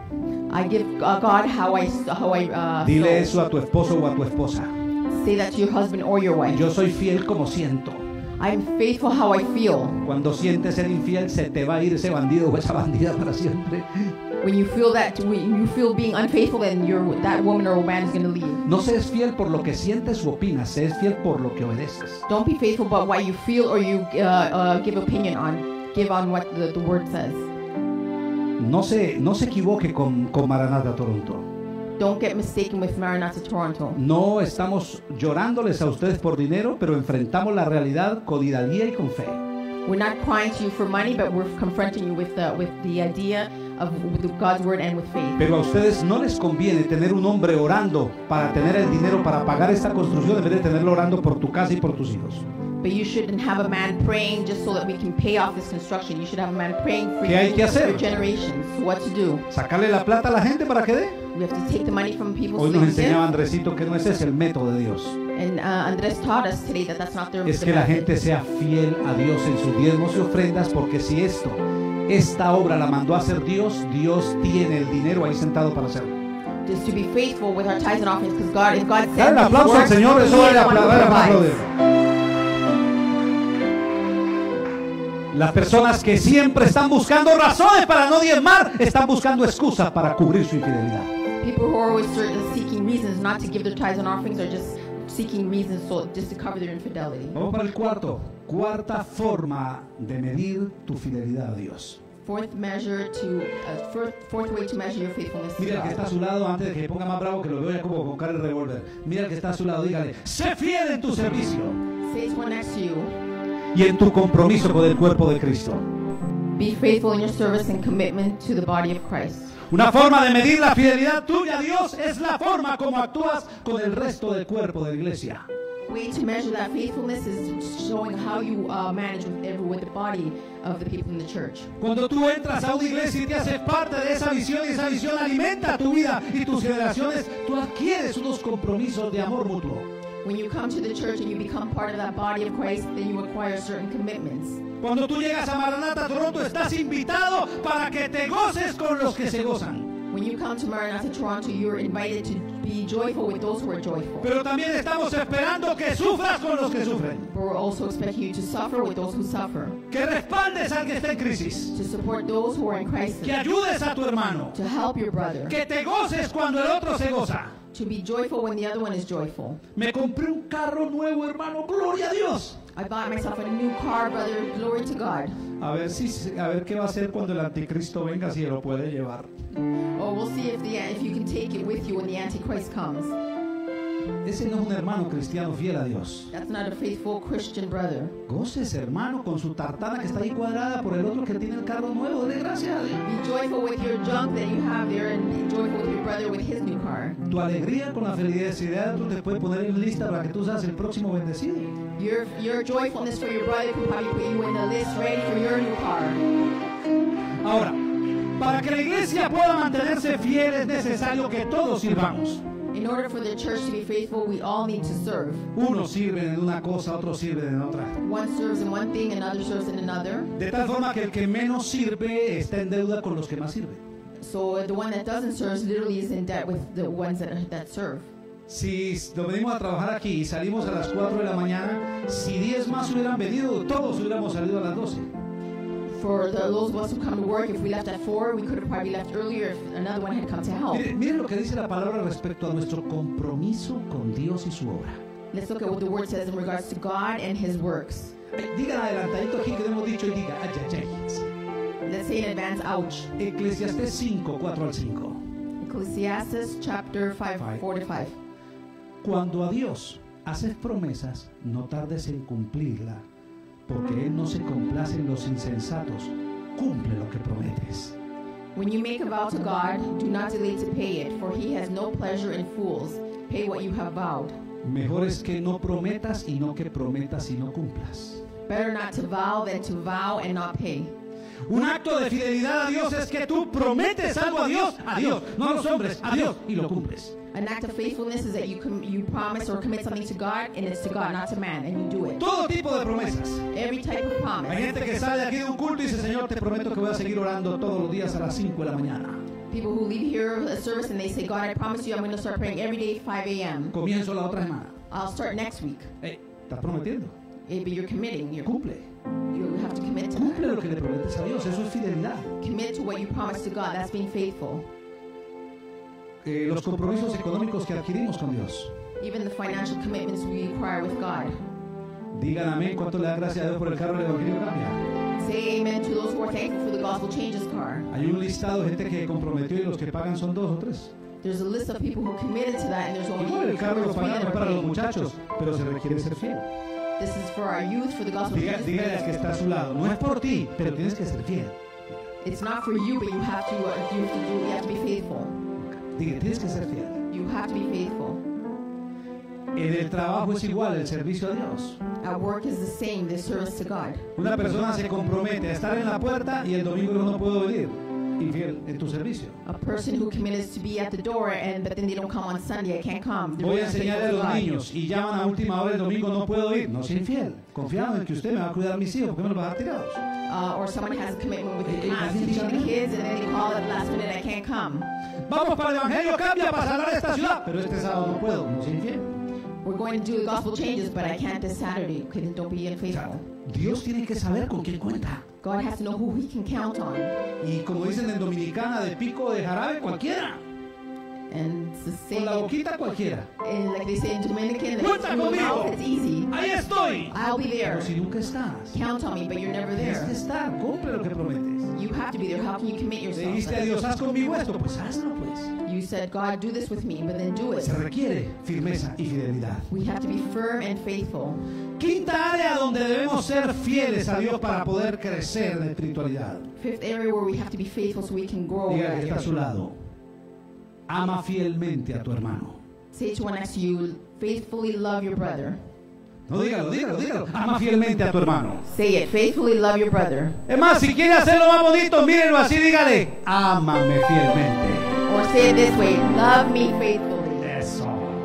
Speaker 1: I give God how I
Speaker 2: Dile
Speaker 1: sow.
Speaker 2: eso a tu esposo o a tu esposa.
Speaker 1: Say that to your husband or your wife.
Speaker 2: Yo soy fiel como siento.
Speaker 1: I'm faithful how I feel.
Speaker 2: Cuando sientes ser infiel, se te va a ir ese bandido o esa bandida para siempre.
Speaker 1: When you feel being unfaithful, then that woman or man is going to leave.
Speaker 2: No seas fiel por lo que sientes o opinas, seas fiel por lo que obedeces.
Speaker 1: Don't be faithful about what you feel or you give opinion on. Give on what the word says.
Speaker 2: No se equivoque con Maranatha Toronto.
Speaker 1: Don't get mistaken with Maranatha Toronto.
Speaker 2: No estamos llorándoles a ustedes por dinero, pero enfrentamos la realidad con hidalguía y con fe.
Speaker 1: We're not crying to you for money, but we're confronting you with the idea of God's word and with faith.
Speaker 2: Pero a ustedes no les conviene tener un hombre orando para tener el dinero para pagar esta construcción en vez de tenerlo orando por tu casa y por tus hijos.
Speaker 1: But you shouldn't have a man praying just so that we can pay off this construction. You should have a man praying for
Speaker 2: ¿Qué hay que hacer?
Speaker 1: your generations. What to do?
Speaker 2: ¿Sacarle la plata a la gente para que dé?
Speaker 1: We have to take the money from people.
Speaker 2: Hoy
Speaker 1: so
Speaker 2: nos
Speaker 1: they can
Speaker 2: enseñaba
Speaker 1: give.
Speaker 2: Andresito que no ese es el método de Dios.
Speaker 1: And Andres taught us today that that's not their
Speaker 2: Es que la
Speaker 1: method.
Speaker 2: gente sea fiel a Dios en sus diezmos y ofrendas, porque si esta obra la mandó a hacer Dios, Dios tiene el dinero ahí sentado para hacerlo.
Speaker 1: Just to be faithful with our tithes and offerings, because if God
Speaker 2: Dale
Speaker 1: sends
Speaker 2: el aplauso al Señor, eso vale aplaudir. Las personas que siempre están buscando razones para no diezmar, están buscando excusas para cubrir su infidelidad.
Speaker 1: People who are always seeking reasons not to give their tithes and offerings are just seeking reasons just to cover their infidelity.
Speaker 2: Vamos para el cuarta forma de medir tu fidelidad a Dios.
Speaker 1: Fourth way to measure your faithfulness to
Speaker 2: Mira el que está a
Speaker 1: God.
Speaker 2: su lado, antes de que ponga más bravo, que lo vea como con cara de revólver. Mira el que está a su lado, dígale: sé fiel en tu servicio
Speaker 1: Say to one next to you,
Speaker 2: y en tu compromiso con el cuerpo de Cristo.
Speaker 1: be faithful in your service and commitment to the body of Christ.
Speaker 2: Una forma de medir la fidelidad tuya a Dios es la forma como actúas con el resto del cuerpo de la iglesia.
Speaker 1: Way to measure that faithfulness is showing how you manage with the body of the people in the church.
Speaker 2: Cuando tú entras a una iglesia y te haces parte de esa visión, y esa visión alimenta tu vida y tus generaciones, tú adquieres unos compromisos de amor mutuo.
Speaker 1: When you come to the church and you become part of that body of Christ, then you acquire certain commitments.
Speaker 2: Cuando tú llegas a Maranatha Toronto, estás invitado para que te goces con los que se gozan.
Speaker 1: When you come to Maranatha Toronto, you're invited to be joyful with those who are joyful.
Speaker 2: Pero también estamos esperando que sufras con los que sufren,
Speaker 1: But we're also expecting you to suffer with those who suffer,
Speaker 2: que respaldes al que está en crisis,
Speaker 1: to support those who are in crisis,
Speaker 2: que ayudes a tu hermano,
Speaker 1: to help your brother,
Speaker 2: que te goces cuando el otro se goza.
Speaker 1: to be joyful when the other one is joyful.
Speaker 2: Me compré un carro nuevo, hermano, gloria a Dios.
Speaker 1: I bought myself a new car, brother. Glory to God.
Speaker 2: A ver qué va a hacer cuando el anticristo venga, si lo puede llevar.
Speaker 1: Oh, we'll see if you can take it with you when the Antichrist comes.
Speaker 2: Ese no es un hermano cristiano fiel a Dios.
Speaker 1: That's not a faithful Christian brother.
Speaker 2: Goces, hermano, con su tartana que está ahí cuadrada por el otro que tiene el carro nuevo. De gracias a Dios.
Speaker 1: Be joyful with your junk that you have there, and be joyful with your brother with his new car.
Speaker 2: Tu alegría con la felicidad de otro te puede poner en lista para que tú seas el próximo bendecido.
Speaker 1: Your joyfulness for your brother can probably put you in the list ready for your new car.
Speaker 2: Ahora, para que la iglesia pueda mantenerse fiel es necesario que todos sirvamos.
Speaker 1: In order for the church to be faithful, we all need to serve.
Speaker 2: Unos sirven en una cosa, otros sirven en otra.
Speaker 1: One serves in one thing, another serves in another.
Speaker 2: De tal forma que el que menos sirve está en deuda con los que más sirven.
Speaker 1: So the one that doesn't serve literally is in debt with the ones that serve.
Speaker 2: Si nos venimos a trabajar aquí y salimos a las 4 de la mañana, si 10 más hubieran venido, todos hubiéramos salido a las 12.
Speaker 1: For those of us who come to work, if we left at 4, we could have probably left earlier if another one had come to help.
Speaker 2: Miren lo que dice la palabra respecto a nuestro compromiso con Dios y su obra.
Speaker 1: Let's look at what the word says in regards to God and his works.
Speaker 2: Digan adelantadito aquí que hemos dicho y diga, ay, ay, ay.
Speaker 1: Let's say in advance, ouch.
Speaker 2: Eclesiastés 5, 4 al 5.
Speaker 1: Ecclesiastes chapter 5, 4 to 5.
Speaker 2: Cuando a Dios haces promesas, no tardes en cumplirla, porque Él no se complace en los insensatos. Cumple lo que prometes.
Speaker 1: When you make a vow to God, do not delay to pay it, for he has no pleasure in fools. Pay what you have vowed.
Speaker 2: Mejor es que no prometas y no que prometas y no cumplas.
Speaker 1: Better not to vow than to vow and not pay.
Speaker 2: Un acto de fidelidad a Dios es que tú prometes algo a Dios, no a los hombres, a Dios, y lo cumples.
Speaker 1: An act of faithfulness is that you promise or commit something to God, and it's to God, not to man, and you do it.
Speaker 2: Todo tipo de promesas.
Speaker 1: Every type of
Speaker 2: Hay
Speaker 1: promise.
Speaker 2: gente que sale aquí de un culto y dice, Señor, te prometo que voy a seguir orando todos los días a las 5 de la mañana.
Speaker 1: People who leave here a service and they say, God, I promise you I'm going to start praying every day at 5 a.m.
Speaker 2: Comienzo la otra semana.
Speaker 1: I'll start next week.
Speaker 2: ¿Estás prometiendo?
Speaker 1: But you're committing.
Speaker 2: Cumple.
Speaker 1: You have to commit to
Speaker 2: Cumple
Speaker 1: that.
Speaker 2: lo que le prometes a Dios. Eso es fidelidad.
Speaker 1: Commit to what you promised to God. That's being faithful.
Speaker 2: Los compromisos económicos que adquirimos con Dios.
Speaker 1: Even the financial commitments we acquire with God.
Speaker 2: Digan amén. ¿Cuánto le da gracias a Dios por el carro del Evangelio Cambia?
Speaker 1: Say amen to those who are thankful for the Gospel Changes car.
Speaker 2: Hay un listado de gente que comprometió y los que pagan son 2 o 3.
Speaker 1: There's a list of people who committed to that, and there's only
Speaker 2: Igual el carro lo
Speaker 1: 3 that
Speaker 2: pagamos
Speaker 1: are
Speaker 2: para los
Speaker 1: paying.
Speaker 2: muchachos, pero se requiere ser fiel.
Speaker 1: This is for our youth, for the Gospel Changes.
Speaker 2: Dígale al que está a su lado, no es por ti, pero tienes que ser fiel.
Speaker 1: It's not for you, but you have to be faithful.
Speaker 2: Dígale, tienes que ser fiel.
Speaker 1: You have to be faithful.
Speaker 2: En el trabajo es igual, el servicio a Dios.
Speaker 1: At work is the same, the service to God.
Speaker 2: Una persona se compromete a estar en la puerta y el domingo yo no puedo venir. Infiel en tu servicio.
Speaker 1: A person who commits to be at the door, but then they don't come on Sunday, I can't come. They're
Speaker 2: Voy a
Speaker 1: not
Speaker 2: enseñarle a
Speaker 1: faithful
Speaker 2: los
Speaker 1: to God.
Speaker 2: niños y llaman a última hora el domingo, no puedo ir. No sea infiel. Confiado en que usted me va a cuidar a mis hijos, ¿por qué me los va a dejar tirados?
Speaker 1: Or someone has a commitment with the
Speaker 2: Eh,
Speaker 1: class,
Speaker 2: ¿alguien
Speaker 1: teaching the
Speaker 2: dice
Speaker 1: kids, and then they call at the last minute, I can't come.
Speaker 2: Vamos para el Evangelio Cambia para salvar esta ciudad, pero este sábado no puedo. No sea infiel.
Speaker 1: We're going to do the gospel changes, but I can't this Saturday. Okay, then don't be
Speaker 2: O sea,
Speaker 1: unfaithful.
Speaker 2: Dios tiene que saber con quién cuenta.
Speaker 1: God has to know who he can count on.
Speaker 2: Y como dicen en Dominicana, de pico de jarabe cualquiera.
Speaker 1: And it's the
Speaker 2: Con
Speaker 1: same,
Speaker 2: la boquita cualquiera.
Speaker 1: and like they say in Dominican, like,
Speaker 2: Cuenta
Speaker 1: through the
Speaker 2: conmigo.
Speaker 1: mouth, it's easy.
Speaker 2: Ahí estoy.
Speaker 1: I'll be there.
Speaker 2: Pero si nunca estás,
Speaker 1: Count on me, but you're never
Speaker 2: tienes que
Speaker 1: there.
Speaker 2: estar. Cumple lo que prometes.
Speaker 1: You have to be there. How can you commit
Speaker 2: Le
Speaker 1: yourself?
Speaker 2: dijiste a Dios, haz conmigo esto. Pues hazlo, pues.
Speaker 1: You said, God, do this with me, but then do it.
Speaker 2: Se requiere firmeza y fidelidad.
Speaker 1: We have to be firm and faithful.
Speaker 2: Quinta área donde debemos ser fieles a Dios para poder crecer en espiritualidad.
Speaker 1: Fifth area where we have to be faithful so we can grow.
Speaker 2: Diga que está a su lado. Ama fielmente a tu hermano.
Speaker 1: Say to one next to you, faithfully love your brother.
Speaker 2: No, dígalo. Ama fielmente a tu hermano.
Speaker 1: Say it, faithfully love your brother.
Speaker 2: Es más, si quiere hacerlo más bonito, mírenlo así, dígale, ámame fielmente.
Speaker 1: Or say it this way, love me faithfully.
Speaker 2: Eso.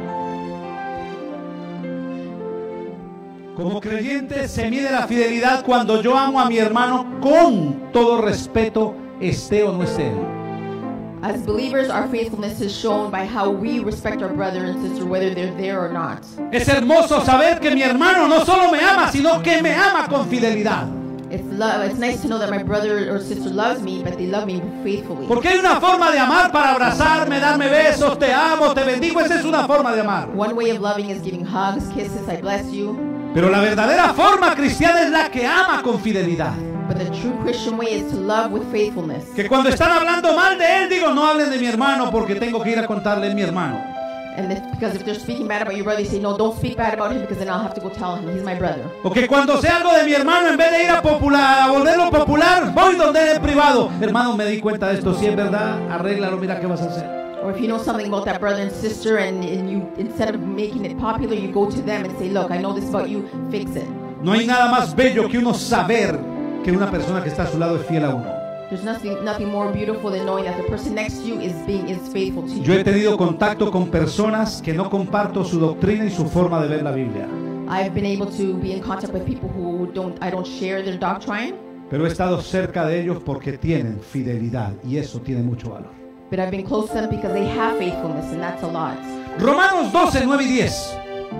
Speaker 2: Como creyente se mide la fidelidad cuando yo amo a mi hermano con todo respeto, esté o no esté él.
Speaker 1: As believers, our faithfulness is shown by how we respect our brother and sister, whether they're there or not.
Speaker 2: Es hermoso saber que mi hermano no solo me ama, sino que me ama con fidelidad.
Speaker 1: It's nice to know that my brother or sister loves me, but they love me faithfully.
Speaker 2: Porque hay una forma de amar para abrazarme, darme besos, te amo, te bendigo. Esa es una forma de amar.
Speaker 1: One way of loving is giving hugs, kisses, I bless you.
Speaker 2: Pero la verdadera forma cristiana es la que ama con fidelidad.
Speaker 1: But the true Christian way is to love with faithfulness.
Speaker 2: Que cuando están hablando mal de él, digo, no hablen de mi hermano porque tengo que ir a contarle a mi hermano.
Speaker 1: And because if they're speaking bad about your brother, you say, no, don't speak bad about him because then I'll have to go tell him he's my brother.
Speaker 2: O que cuando sé algo de mi hermano, en vez de ir a volverlo popular, voy donde él es privado. Hermano, me di cuenta de esto, si es verdad, arréglalo, mira qué vas a hacer.
Speaker 1: Or if you know something about that brother and sister and you, instead of making it popular, you go to them and say, look, I know this about you, fix it.
Speaker 2: No hay nada más bello que uno saber que una persona que está a su lado es fiel a uno.
Speaker 1: There's nothing more beautiful than knowing that the person next to you is faithful to
Speaker 2: Yo
Speaker 1: you.
Speaker 2: he tenido contacto con personas que no comparto su doctrina y su forma de ver la Biblia.
Speaker 1: I've been able to be in contact with people who I don't share their doctrine,
Speaker 2: Pero he estado cerca de ellos porque tienen fidelidad y eso tiene mucho valor.
Speaker 1: but I've been close to them because they have faithfulness, and that's a lot.
Speaker 2: Romanos 12, 9 y 10.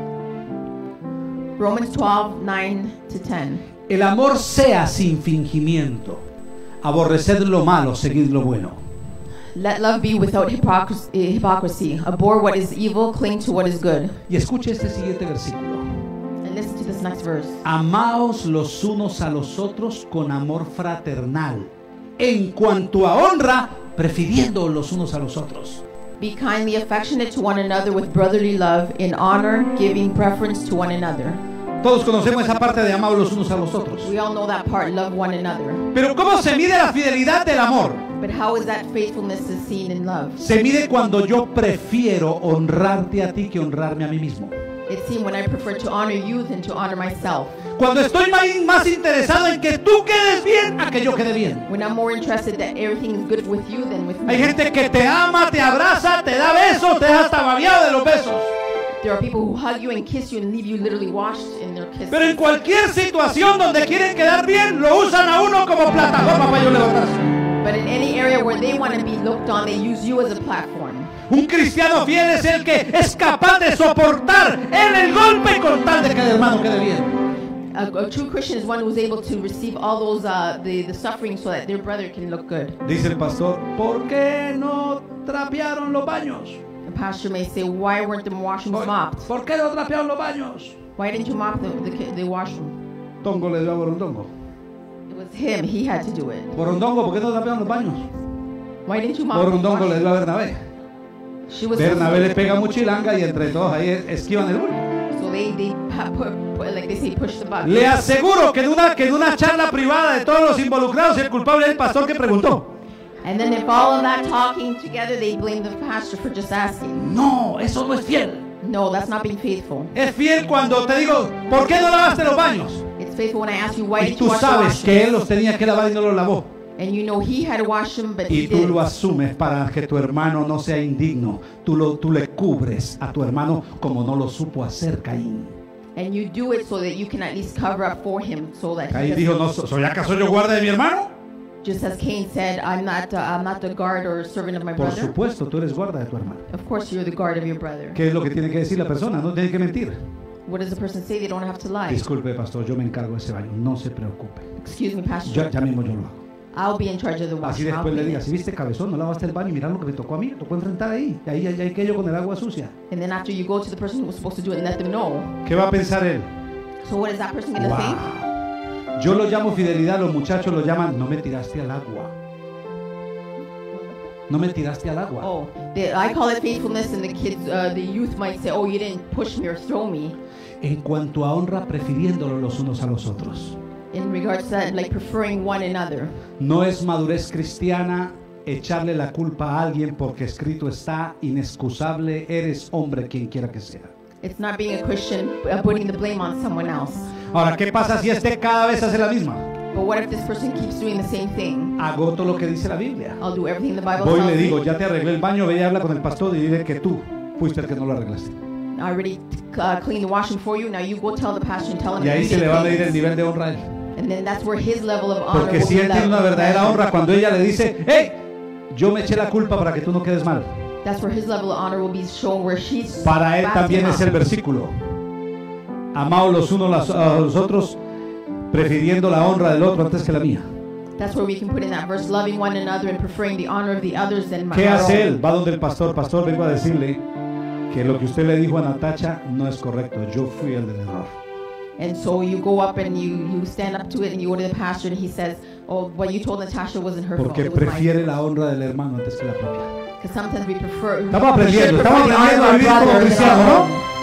Speaker 1: Romans 12, 9 to 10.
Speaker 2: El amor sea sin fingimiento. Aborreced lo malo, seguid lo bueno.
Speaker 1: Let love be without hypocrisy. Abhor what is evil, cling to what is good.
Speaker 2: Y escuche este siguiente versículo.
Speaker 1: And listen to this next verse.
Speaker 2: Amaos los unos a los otros con amor fraternal. En cuanto a honra, prefiriendo los unos a los otros.
Speaker 1: Be kindly affectionate to one another with brotherly love, in honor, giving preference to one another.
Speaker 2: Todos conocemos esa parte de amaos los unos a los otros.
Speaker 1: We all know that part, love one another.
Speaker 2: Pero ¿cómo se mide la fidelidad del amor?
Speaker 1: But how is that faithfulness is seen in love?
Speaker 2: Se mide cuando yo prefiero honrarte a ti que honrarme a mí mismo.
Speaker 1: It's seen when I prefer to honor you than to honor myself.
Speaker 2: Cuando estoy más interesado en que tú quedes bien a que yo quede bien.
Speaker 1: When I'm more interested that everything is good with you than with
Speaker 2: Hay
Speaker 1: me.
Speaker 2: gente que te ama, te abraza, te da besos, te deja hasta babeado de los besos.
Speaker 1: There are people who hug you and kiss you and leave you literally washed in their kisses.
Speaker 2: Pero en cualquier situación donde quieren quedar bien, lo usan a uno como plataforma para yo levantarse.
Speaker 1: But in any area where they want to be looked on, they use you as a platform.
Speaker 2: Un cristiano fiel es el que es capaz de soportar el golpe con tal de que el hermano quede bien.
Speaker 1: A true Christian is one who is able to receive all those the suffering so that their brother can look good.
Speaker 2: Dice el pastor, ¿por qué no trapearon los baños?
Speaker 1: The pastor may say, why weren't the washrooms mopped?
Speaker 2: ¿Por qué no trapearon los baños?
Speaker 1: Why didn't you mop the washroom?
Speaker 2: Tongo le dio a Borondongo.
Speaker 1: It was him. He had to do it.
Speaker 2: Borondongo, ¿por qué no trapearon los baños?
Speaker 1: Why didn't you mop the
Speaker 2: Borondongo le
Speaker 1: washroom?
Speaker 2: dio a Bernabé.
Speaker 1: She was
Speaker 2: Bernabé le pega muchilanga y entre todos ahí esquivan el bulto.
Speaker 1: so they like they say, push the button.
Speaker 2: Le aseguro que en una charla privada de todos los involucrados el culpable es el pastor que preguntó.
Speaker 1: And then if all of that talking together, they blame the pastor for just asking.
Speaker 2: No, eso no es fiel.
Speaker 1: No, that's not being faithful.
Speaker 2: Es fiel cuando te digo, ¿por qué no lavaste los baños?
Speaker 1: It's faithful when I ask you, why
Speaker 2: Y
Speaker 1: did you
Speaker 2: tú
Speaker 1: wash the
Speaker 2: sabes que él
Speaker 1: washrooms?
Speaker 2: los tenía que lavar y no los lavó.
Speaker 1: And you know he had to wash them, but
Speaker 2: Y
Speaker 1: he
Speaker 2: tú
Speaker 1: did.
Speaker 2: lo asumes para que tu hermano no sea indigno. Tú le cubres a tu hermano como no lo supo hacer Caín.
Speaker 1: And you do it so that you can at least cover up for him, so that he
Speaker 2: Caín
Speaker 1: doesn't-
Speaker 2: dijo, ¿no soy acaso yo guarda de mi hermano?
Speaker 1: just as Cain said, I'm not the guard or servant of my
Speaker 2: Por
Speaker 1: brother.
Speaker 2: supuesto, tú eres guarda de tu hermano.
Speaker 1: Of course, you're the guard of your brother.
Speaker 2: ¿Qué es lo que tiene que decir la persona? No tiene que mentir.
Speaker 1: What does the person say? They don't have to lie.
Speaker 2: Disculpe, pastor, yo me encargo de ese baño. No se preocupe.
Speaker 1: Excuse me, pastor.
Speaker 2: Ya mismo yo lo hago.
Speaker 1: I'll be in charge of the
Speaker 2: Así
Speaker 1: washroom. I'll
Speaker 2: después le
Speaker 1: clean
Speaker 2: diga,
Speaker 1: it.
Speaker 2: si viste cabezón, no lavaste el baño y mirá lo que me tocó a mí. Me tocó enfrentar ahí. Y ahí hay que yo con el agua sucia.
Speaker 1: And then after you go to the person who was supposed to do it and let them know.
Speaker 2: ¿Qué va a pensar él?
Speaker 1: So what is that person going to think?
Speaker 2: Wow. Yo lo llamo fidelidad, los muchachos lo llaman, no me tiraste al agua. No me tiraste al agua.
Speaker 1: Oh, I call it faithfulness, and the kids, the youth might say, oh, you didn't push me or throw me.
Speaker 2: En cuanto a honra, prefiriéndolo los unos a los otros.
Speaker 1: In regards to that, like preferring one another.
Speaker 2: No es madurez cristiana echarle la culpa a alguien porque escrito está, inexcusable eres hombre quien quiera que sea.
Speaker 1: It's not being a Christian, putting the blame on someone else.
Speaker 2: Ahora, ¿qué pasa si cada vez hace la misma?
Speaker 1: But what if this person keeps doing the same thing?
Speaker 2: Agoto lo que dice la Biblia.
Speaker 1: I'll do everything the Bible
Speaker 2: Voy y
Speaker 1: tells
Speaker 2: le digo,
Speaker 1: me.
Speaker 2: ya te arreglé el baño, ve y habla con el pastor y dile que tú fuiste el que no lo arreglaste.
Speaker 1: I already cleaned the washroom for you. Now you go tell the pastor and tell him.
Speaker 2: Y
Speaker 1: that
Speaker 2: ahí
Speaker 1: you
Speaker 2: se le
Speaker 1: did
Speaker 2: va a medir el
Speaker 1: things.
Speaker 2: nivel de honra a él.
Speaker 1: And then that's where his level of honor
Speaker 2: Porque
Speaker 1: will
Speaker 2: si
Speaker 1: be
Speaker 2: él tiene una verdadera
Speaker 1: measured.
Speaker 2: honra cuando ella le dice, hey, yo me eché la culpa para que tú no quedes mal.
Speaker 1: That's where his level of honor will be shown, where she's
Speaker 2: Para él
Speaker 1: backing
Speaker 2: también
Speaker 1: up.
Speaker 2: es el versículo. Amaos los unos a los otros, prefiriendo la honra del otro antes que la mía.
Speaker 1: That's where we can put in that verse, loving one another and preferring the honor of the others than my
Speaker 2: ¿Qué hace
Speaker 1: own.
Speaker 2: él? Va donde el pastor. Pastor, vengo a decirle que lo que usted le dijo a Natacha no es correcto. Yo fui el del error.
Speaker 1: And so you go up and you stand up to it and you go to the pastor and he says, oh, what you told Natasha wasn't her fault.
Speaker 2: Porque
Speaker 1: It was mine.
Speaker 2: prefiere la honra del hermano antes que la propia.
Speaker 1: Because sometimes we prefer.
Speaker 2: Estamos aprendiendo, estamos aprendiendo a vivir como cristianos, ¿no?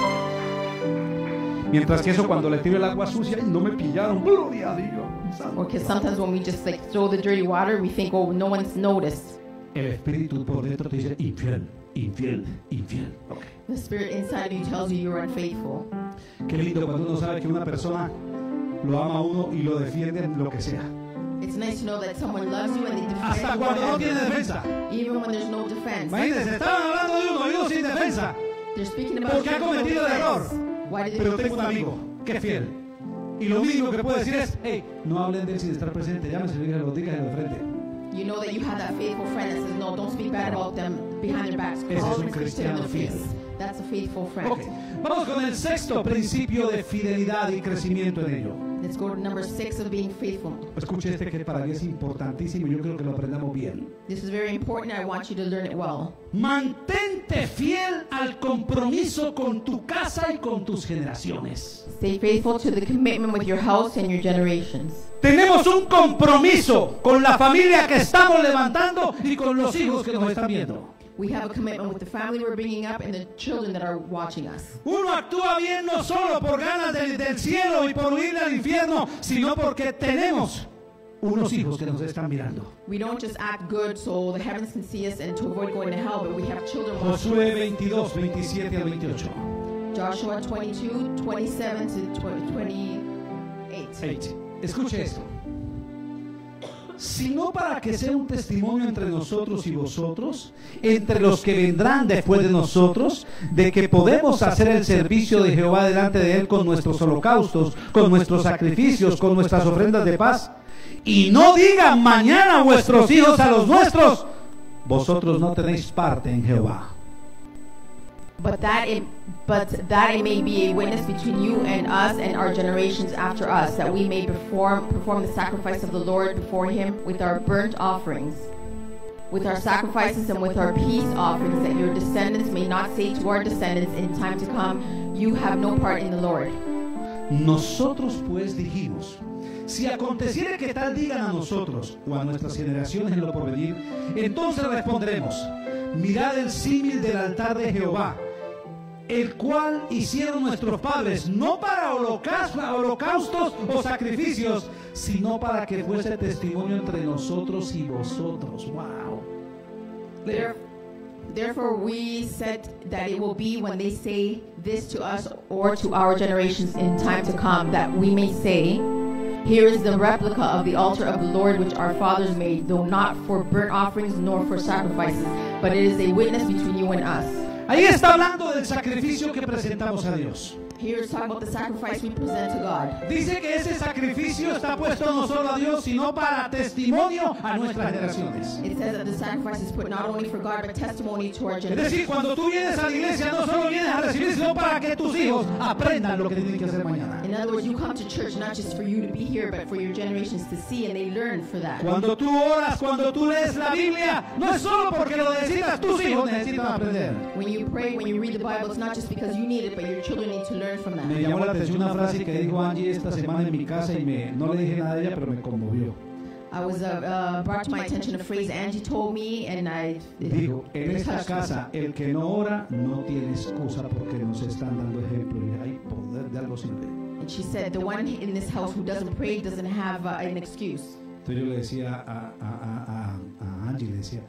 Speaker 2: Mientras que eso cuando le tiro el agua sucia, ¡ay, no me pillaron! ¡Gloria a Dios!
Speaker 1: Or because sometimes when we just like throw the dirty water, we think, oh, no one's noticed.
Speaker 2: El espíritu por dentro te dice infiel, infiel, infiel. Okay.
Speaker 1: The spirit inside of you tells you you're unfaithful.
Speaker 2: Qué lindo cuando uno sabe que una persona lo ama a uno y lo defiende en lo que sea.
Speaker 1: It's nice to know that someone loves you and they defend
Speaker 2: Hasta
Speaker 1: you
Speaker 2: cuando no
Speaker 1: whatever,
Speaker 2: tiene defensa.
Speaker 1: even when there's no defense.
Speaker 2: Imagínense, estaban hablando de uno y uno sin defensa.
Speaker 1: They're speaking about
Speaker 2: Porque ha
Speaker 1: you with
Speaker 2: cometido el error.
Speaker 1: defense. Why did they
Speaker 2: Pero
Speaker 1: do
Speaker 2: tengo un
Speaker 1: this?
Speaker 2: amigo que es fiel. Y lo único que puedo decir es, hey, no hablen de él sin estar presente. Llámese y lo diga de frente.
Speaker 1: You know that you have that faithful friend that says, no, don't speak bad about them behind their backs.
Speaker 2: Ese es
Speaker 1: Call
Speaker 2: un
Speaker 1: them and speak to them in
Speaker 2: cristiano
Speaker 1: their
Speaker 2: fiel.
Speaker 1: face. That's a faithful friend.
Speaker 2: Ok, vamos con el sexto principio de fidelidad y crecimiento en ello.
Speaker 1: Let's go to number 6 of being faithful.
Speaker 2: Escuche este que para mí es importantísimo y yo creo que lo aprendamos bien.
Speaker 1: This is very important. I want you to learn it well.
Speaker 2: Mantente fiel al compromiso con tu casa y con tus generaciones.
Speaker 1: Stay faithful to the commitment with your house and your generations.
Speaker 2: Tenemos un compromiso con la familia que estamos levantando y con los hijos que nos están viendo.
Speaker 1: We have a commitment with the family we're bringing up and the children that are watching us.
Speaker 2: Uno actúa bien no solo por ganas del cielo y por huir al infierno, sino porque tenemos unos hijos que nos están mirando.
Speaker 1: We don't just act good so the heavens can see us and to avoid going to hell, but we have children watching
Speaker 2: Josué
Speaker 1: us.
Speaker 2: 22, 27 al 28.
Speaker 1: Joshua 22, 27 to 28.
Speaker 2: Escuche esto. Sino para que sea un testimonio entre nosotros y vosotros, entre los que vendrán después de nosotros, de que podemos hacer el servicio de Jehová delante de él con nuestros holocaustos, con nuestros sacrificios, con nuestras ofrendas de paz. Y no digan mañana vuestros hijos a los nuestros, vosotros no tenéis parte en Jehová.
Speaker 1: But that it may be a witness between you and us and our generations after us, that we may perform the sacrifice of the Lord before him with our burnt offerings, with our sacrifices and with our peace offerings, that your descendants may not say to our descendants in time to come, you have no part in the Lord.
Speaker 2: Nosotros pues dijimos, si aconteciere que tal digan a nosotros o a nuestras generaciones en lo porvenir, entonces responderemos, mirad el símil del altar de Jehová, el cual hicieron nuestros padres, no para holocaustos o sacrificios, sino para que fuese testimonio entre nosotros y vosotros. Wow.
Speaker 1: Therefore we said that it will be when they say this to us or to our generations in time to come, that we may say, here is the replica of the altar of the Lord which our fathers made, though not for burnt offerings nor for sacrifices, but it is a witness between you and us.
Speaker 2: Ahí está hablando del sacrificio que presentamos a Dios.
Speaker 1: Here it's talking about the sacrifice we present to God.
Speaker 2: Dice que ese sacrificio está puesto no solo a Dios, sino para testimonio a nuestras generaciones.
Speaker 1: It says that the sacrifice is put not only for God, but testimony to our
Speaker 2: Es
Speaker 1: generations.
Speaker 2: decir, cuando tú vienes a la iglesia, no solo vienes a recibir, sino para que tus hijos aprendan lo que tienen que hacer mañana.
Speaker 1: In other words, you come to church not just for you to be here, but for your generations to see, and they learn for that.
Speaker 2: Cuando tú oras, cuando tú lees la Biblia, no es solo porque lo necesitas, tus hijos necesitan aprender.
Speaker 1: When you pray, when you read the Bible, it's not just because you need it, but your children need to learn from that.
Speaker 2: Me llamó la atención una frase que dijo Angie esta semana en mi casa y no le dije nada a ella, pero me conmovió.
Speaker 1: I was brought to my attention a phrase Angie told me, and
Speaker 2: Dijo, en
Speaker 1: it
Speaker 2: esta
Speaker 1: touched me.
Speaker 2: casa el que no ora no tiene excusa porque nos están dando ejemplo y hay poder de algo simple.
Speaker 1: And she said, the one in this house who doesn't pray doesn't have an excuse.
Speaker 2: Entonces yo le decía a Angie, le decía,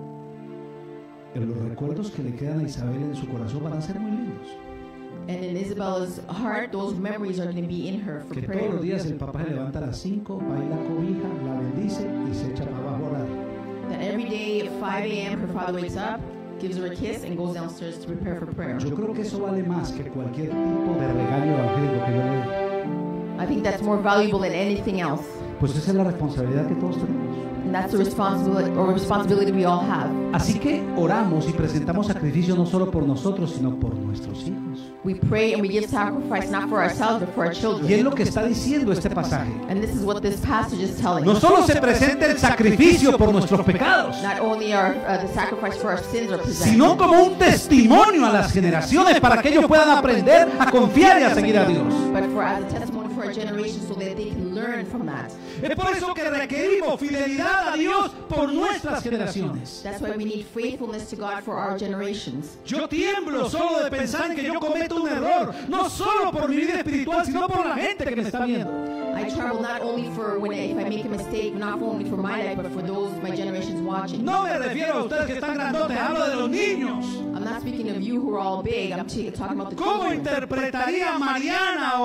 Speaker 2: los recuerdos que le quedan a Isabel en su corazón van a ser muy lindos.
Speaker 1: And in Isabella's heart, those memories are going to be in her for
Speaker 2: Que
Speaker 1: prayer.
Speaker 2: todos los días el papá se levanta a las 5, va y la cobija, la bendice y se echa para abajo a orar.
Speaker 1: That every day at 5 a.m. her father wakes up, gives her a kiss, and goes downstairs to prepare for prayer.
Speaker 2: Yo creo que eso vale más que cualquier tipo de regalo evangélico que yo le dé.
Speaker 1: I think that's more valuable than anything else.
Speaker 2: Pues esa es la responsabilidad que todos tenemos.
Speaker 1: And that's the responsibility we all have.
Speaker 2: Así que oramos y presentamos sacrificio no solo por nosotros, sino por nuestros hijos.
Speaker 1: We pray and we give sacrifice not for ourselves, but for our children.
Speaker 2: Y es lo que está diciendo este pasaje.
Speaker 1: And this is what this passage is telling
Speaker 2: No
Speaker 1: us.
Speaker 2: solo se presenta el sacrificio por nuestros pecados,
Speaker 1: Not only are the sacrifice for our sins are presented,
Speaker 2: sino como un testimonio a las generaciones para que ellos puedan aprender a confiar y a seguir a Dios.
Speaker 1: but for as a testimony for our generation, so that they can learn from that.
Speaker 2: Es por eso que requerimos fidelidad a Dios por nuestras generaciones.
Speaker 1: That's why we need faithfulness to God for our generations.
Speaker 2: Yo tiemblo solo de pensar en que yo cometo un error, no solo por mi vida espiritual, sino por la gente que me está viendo.
Speaker 1: I tremble not only for if I make a mistake, not only for my life, but for those my generations watching.
Speaker 2: No me refiero a ustedes que están grandotes, hablo de los niños.
Speaker 1: I'm not speaking of you who are all big. I'm talking about the
Speaker 2: ¿Cómo
Speaker 1: children.
Speaker 2: interpretaría Mariana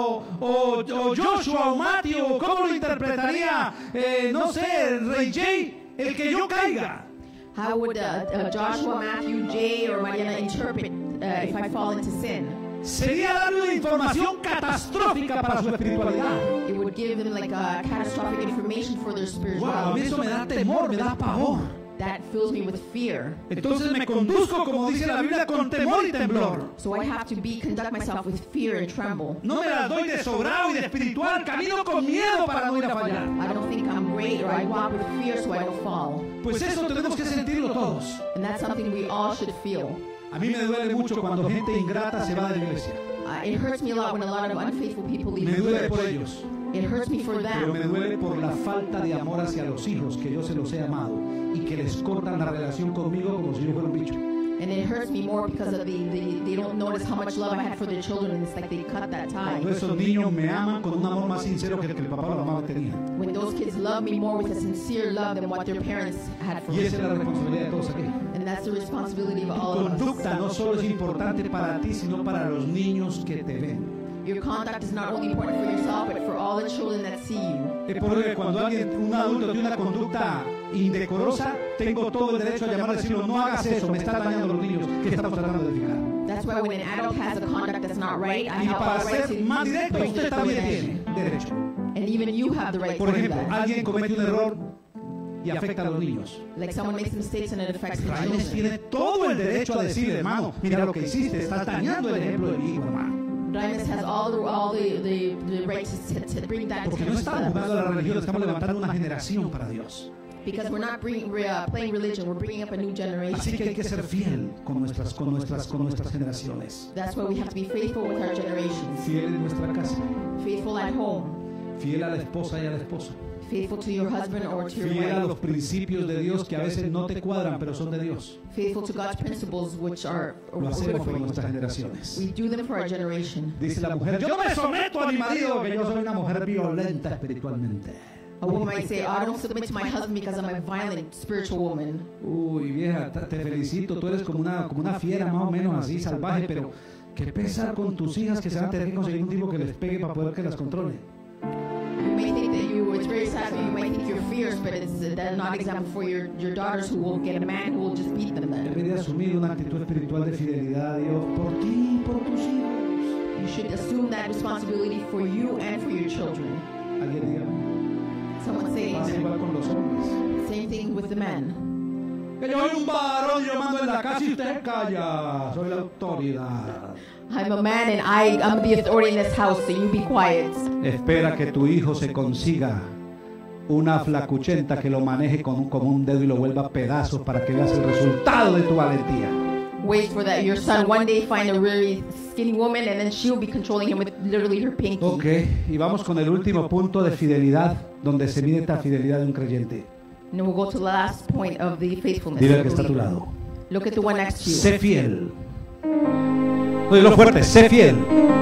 Speaker 2: o Joshua o Matthew? ¿O cómo lo interpretaría, no sé, Ray J, el que yo caiga?
Speaker 1: How would Joshua, Matthew, Jay, or Mariana interpret if I fall into sin?
Speaker 2: Sería darle una información catastrófica para su espiritualidad.
Speaker 1: It would give them like catastrophic information for their
Speaker 2: Wow, a mí
Speaker 1: spirituality.
Speaker 2: eso me da temor, me da pavor.
Speaker 1: That fills me with fear.
Speaker 2: Entonces me conduzco, como dice la Biblia, con temor y temblor.
Speaker 1: So I have to conduct myself with fear and tremble.
Speaker 2: No me las doy de sobrado y de espiritual, camino con miedo para no ir a fallar.
Speaker 1: I don't think I'm great, or I walk with fear so I don't fall.
Speaker 2: Pues eso tenemos que sentirlo todos.
Speaker 1: And that's something we all should feel.
Speaker 2: A mí me duele mucho cuando gente ingrata se va de la iglesia.
Speaker 1: It hurts me a lot when a lot of unfaithful people leave
Speaker 2: Me
Speaker 1: the
Speaker 2: duele
Speaker 1: church.
Speaker 2: por ellos.
Speaker 1: It hurts me for
Speaker 2: Pero me
Speaker 1: them.
Speaker 2: duele por la falta de amor hacia los hijos que yo se los he amado y que les cortan la relación conmigo como si yo fuera un bicho.
Speaker 1: And it hurts me more because of they don't notice how much love I had for their children, and it's like they cut that tie.
Speaker 2: Cuando esos niños me aman con un amor más sincero que el que el papá o la mamá tenía.
Speaker 1: When those kids love me more with a sincere love than what their parents had for
Speaker 2: Y
Speaker 1: me.
Speaker 2: esa es la responsabilidad de todos aquí.
Speaker 1: And that's the responsibility of
Speaker 2: Tu
Speaker 1: all of
Speaker 2: conducta no
Speaker 1: us.
Speaker 2: solo es importante para ti, sino para los niños que te ven.
Speaker 1: Your conduct is not only important for yourself, but for all the children that see you.
Speaker 2: Es por ello que cuando un adulto tiene una conducta indecorosa, tengo todo el derecho a llamar y decirlo, no hagas eso, me estás dañando a los niños que estamos tratando de edificar.
Speaker 1: That's why when an adult has a conduct that's not right, I
Speaker 2: Y
Speaker 1: have
Speaker 2: para
Speaker 1: all the right
Speaker 2: ser
Speaker 1: to
Speaker 2: más directo,
Speaker 1: bring
Speaker 2: usted
Speaker 1: it to
Speaker 2: también
Speaker 1: attention.
Speaker 2: tiene derecho.
Speaker 1: And even you have the right
Speaker 2: Por
Speaker 1: to do
Speaker 2: ejemplo,
Speaker 1: that.
Speaker 2: alguien comete un error y afecta a los niños.
Speaker 1: Like someone makes mistakes and it affects the
Speaker 2: Raimes
Speaker 1: children.
Speaker 2: tiene todo el derecho a decir, hermano, mira lo que hiciste, estás dañando el ejemplo de mi hijo, hermano.
Speaker 1: Raimes has all the right to bring that
Speaker 2: Porque no
Speaker 1: attention to
Speaker 2: estamos
Speaker 1: them.
Speaker 2: jugando a la religión, estamos levantando una generación para Dios.
Speaker 1: Because we're not playing religion, we're bringing up a new
Speaker 2: Así
Speaker 1: generation.
Speaker 2: que hay que ser fiel con nuestras generaciones.
Speaker 1: That's why we have to be faithful with our generations.
Speaker 2: Fiel en nuestra casa,
Speaker 1: Faithful at home.
Speaker 2: fiel a la esposa y al esposo.
Speaker 1: Faithful to your husband or to your
Speaker 2: Fiel a
Speaker 1: wife.
Speaker 2: los principios de Dios que a veces no te cuadran, pero son de Dios.
Speaker 1: Faithful to God's principles, which are
Speaker 2: Lo
Speaker 1: good
Speaker 2: hacemos
Speaker 1: for
Speaker 2: por
Speaker 1: you.
Speaker 2: nuestras generaciones.
Speaker 1: We do them for our generation.
Speaker 2: Dice la mujer, yo no me someto a mi marido, que yo soy una mujer violenta espiritualmente.
Speaker 1: A woman might say, I don't submit to my husband because I'm a violent spiritual woman.
Speaker 2: Uy, vieja, te felicito, tú eres como una fiera más o menos así, salvaje, pero qué pesar con tus hijas que se van a tener que conseguir un tipo que les pegue para poder que las controle.
Speaker 1: You may think that it's very sad, you might think you're fierce, but that's not an example for your daughters who will get a man who will just beat them then.
Speaker 2: Debería asumir una actitud espiritual de fidelidad a Dios por ti y por tus hijos.
Speaker 1: You should assume that responsibility for you and for your children.
Speaker 2: Alguien diga,
Speaker 1: Someone say
Speaker 2: pasa
Speaker 1: amen.
Speaker 2: igual con los hombres.
Speaker 1: Same thing with the men.
Speaker 2: Que yo soy un varón, yo mando en la casa y usted calla, soy la autoridad.
Speaker 1: I'm a man and I'm the authority in this house, so you be quiet.
Speaker 2: Espera que tu hijo se consiga una flacuchenta que lo maneje con un dedo y lo vuelva a pedazos para que veas el resultado de tu valentía.
Speaker 1: Wait for that. Your son one day find a really skinny woman and then she'll be controlling him with literally her pinky.
Speaker 2: Ok, y vamos con el último punto de fidelidad, donde se mide esta fidelidad de un creyente.
Speaker 1: And then we'll go to the last point of the faithfulness.
Speaker 2: Dile
Speaker 1: of
Speaker 2: al que
Speaker 1: the
Speaker 2: está a tu
Speaker 1: believer.
Speaker 2: lado.
Speaker 1: Look at the one next to you.
Speaker 2: Sé fiel. Dilo fuerte, sé fiel.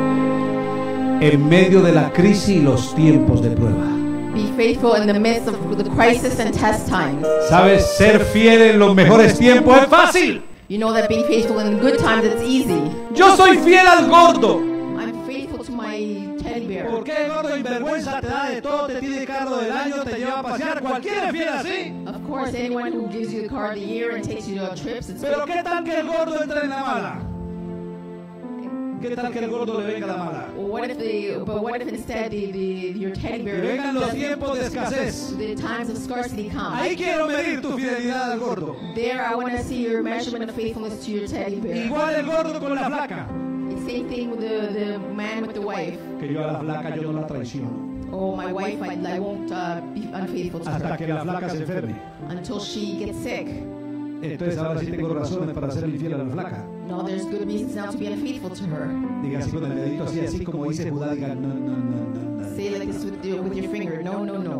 Speaker 2: En medio de la crisis y los tiempos de prueba.
Speaker 1: Be faithful in the midst of the crisis and test times.
Speaker 2: ¿Sabes? Ser fiel en los mejores tiempos es fácil.
Speaker 1: You know that being faithful in good times, it's easy.
Speaker 2: Yo soy fiel al gordo.
Speaker 1: I'm faithful to my teddy bear.
Speaker 2: ¿Por qué, gordo? Sinvergüenza, te da de todo, te tiene carro del año, te lleva a pasear. Cualquiera es fiel así.
Speaker 1: Of course, anyone who gives you the car of the year and takes you on trips, it's
Speaker 2: Pero ¿qué tal que el gordo entre en la mala? ¿Qué tal que el gordo le venga la mala?
Speaker 1: what if instead your teddy
Speaker 2: Que
Speaker 1: bear
Speaker 2: vengan los
Speaker 1: doesn't-
Speaker 2: tiempos de escasez.
Speaker 1: the times of scarcity come?
Speaker 2: Ahí quiero medir tu fidelidad al gordo.
Speaker 1: There, I want to see your measurement of faithfulness to your teddy bear.
Speaker 2: Igual el gordo con la flaca.
Speaker 1: It's the same thing with the man with the wife.
Speaker 2: Que yo a la flaca yo no la traiciono.
Speaker 1: Oh, my wife, I won't be unfaithful to
Speaker 2: Hasta
Speaker 1: her
Speaker 2: que la flaca se enferme.
Speaker 1: until she gets sick.
Speaker 2: Entonces ahora sí tengo razones para ser infiel a la flaca.
Speaker 1: No, there's good reasons now to be unfaithful to her.
Speaker 2: Diga así con el dedito así como dice Judá, diga no, no, no, no.
Speaker 1: Say like this with your finger. No, no, no.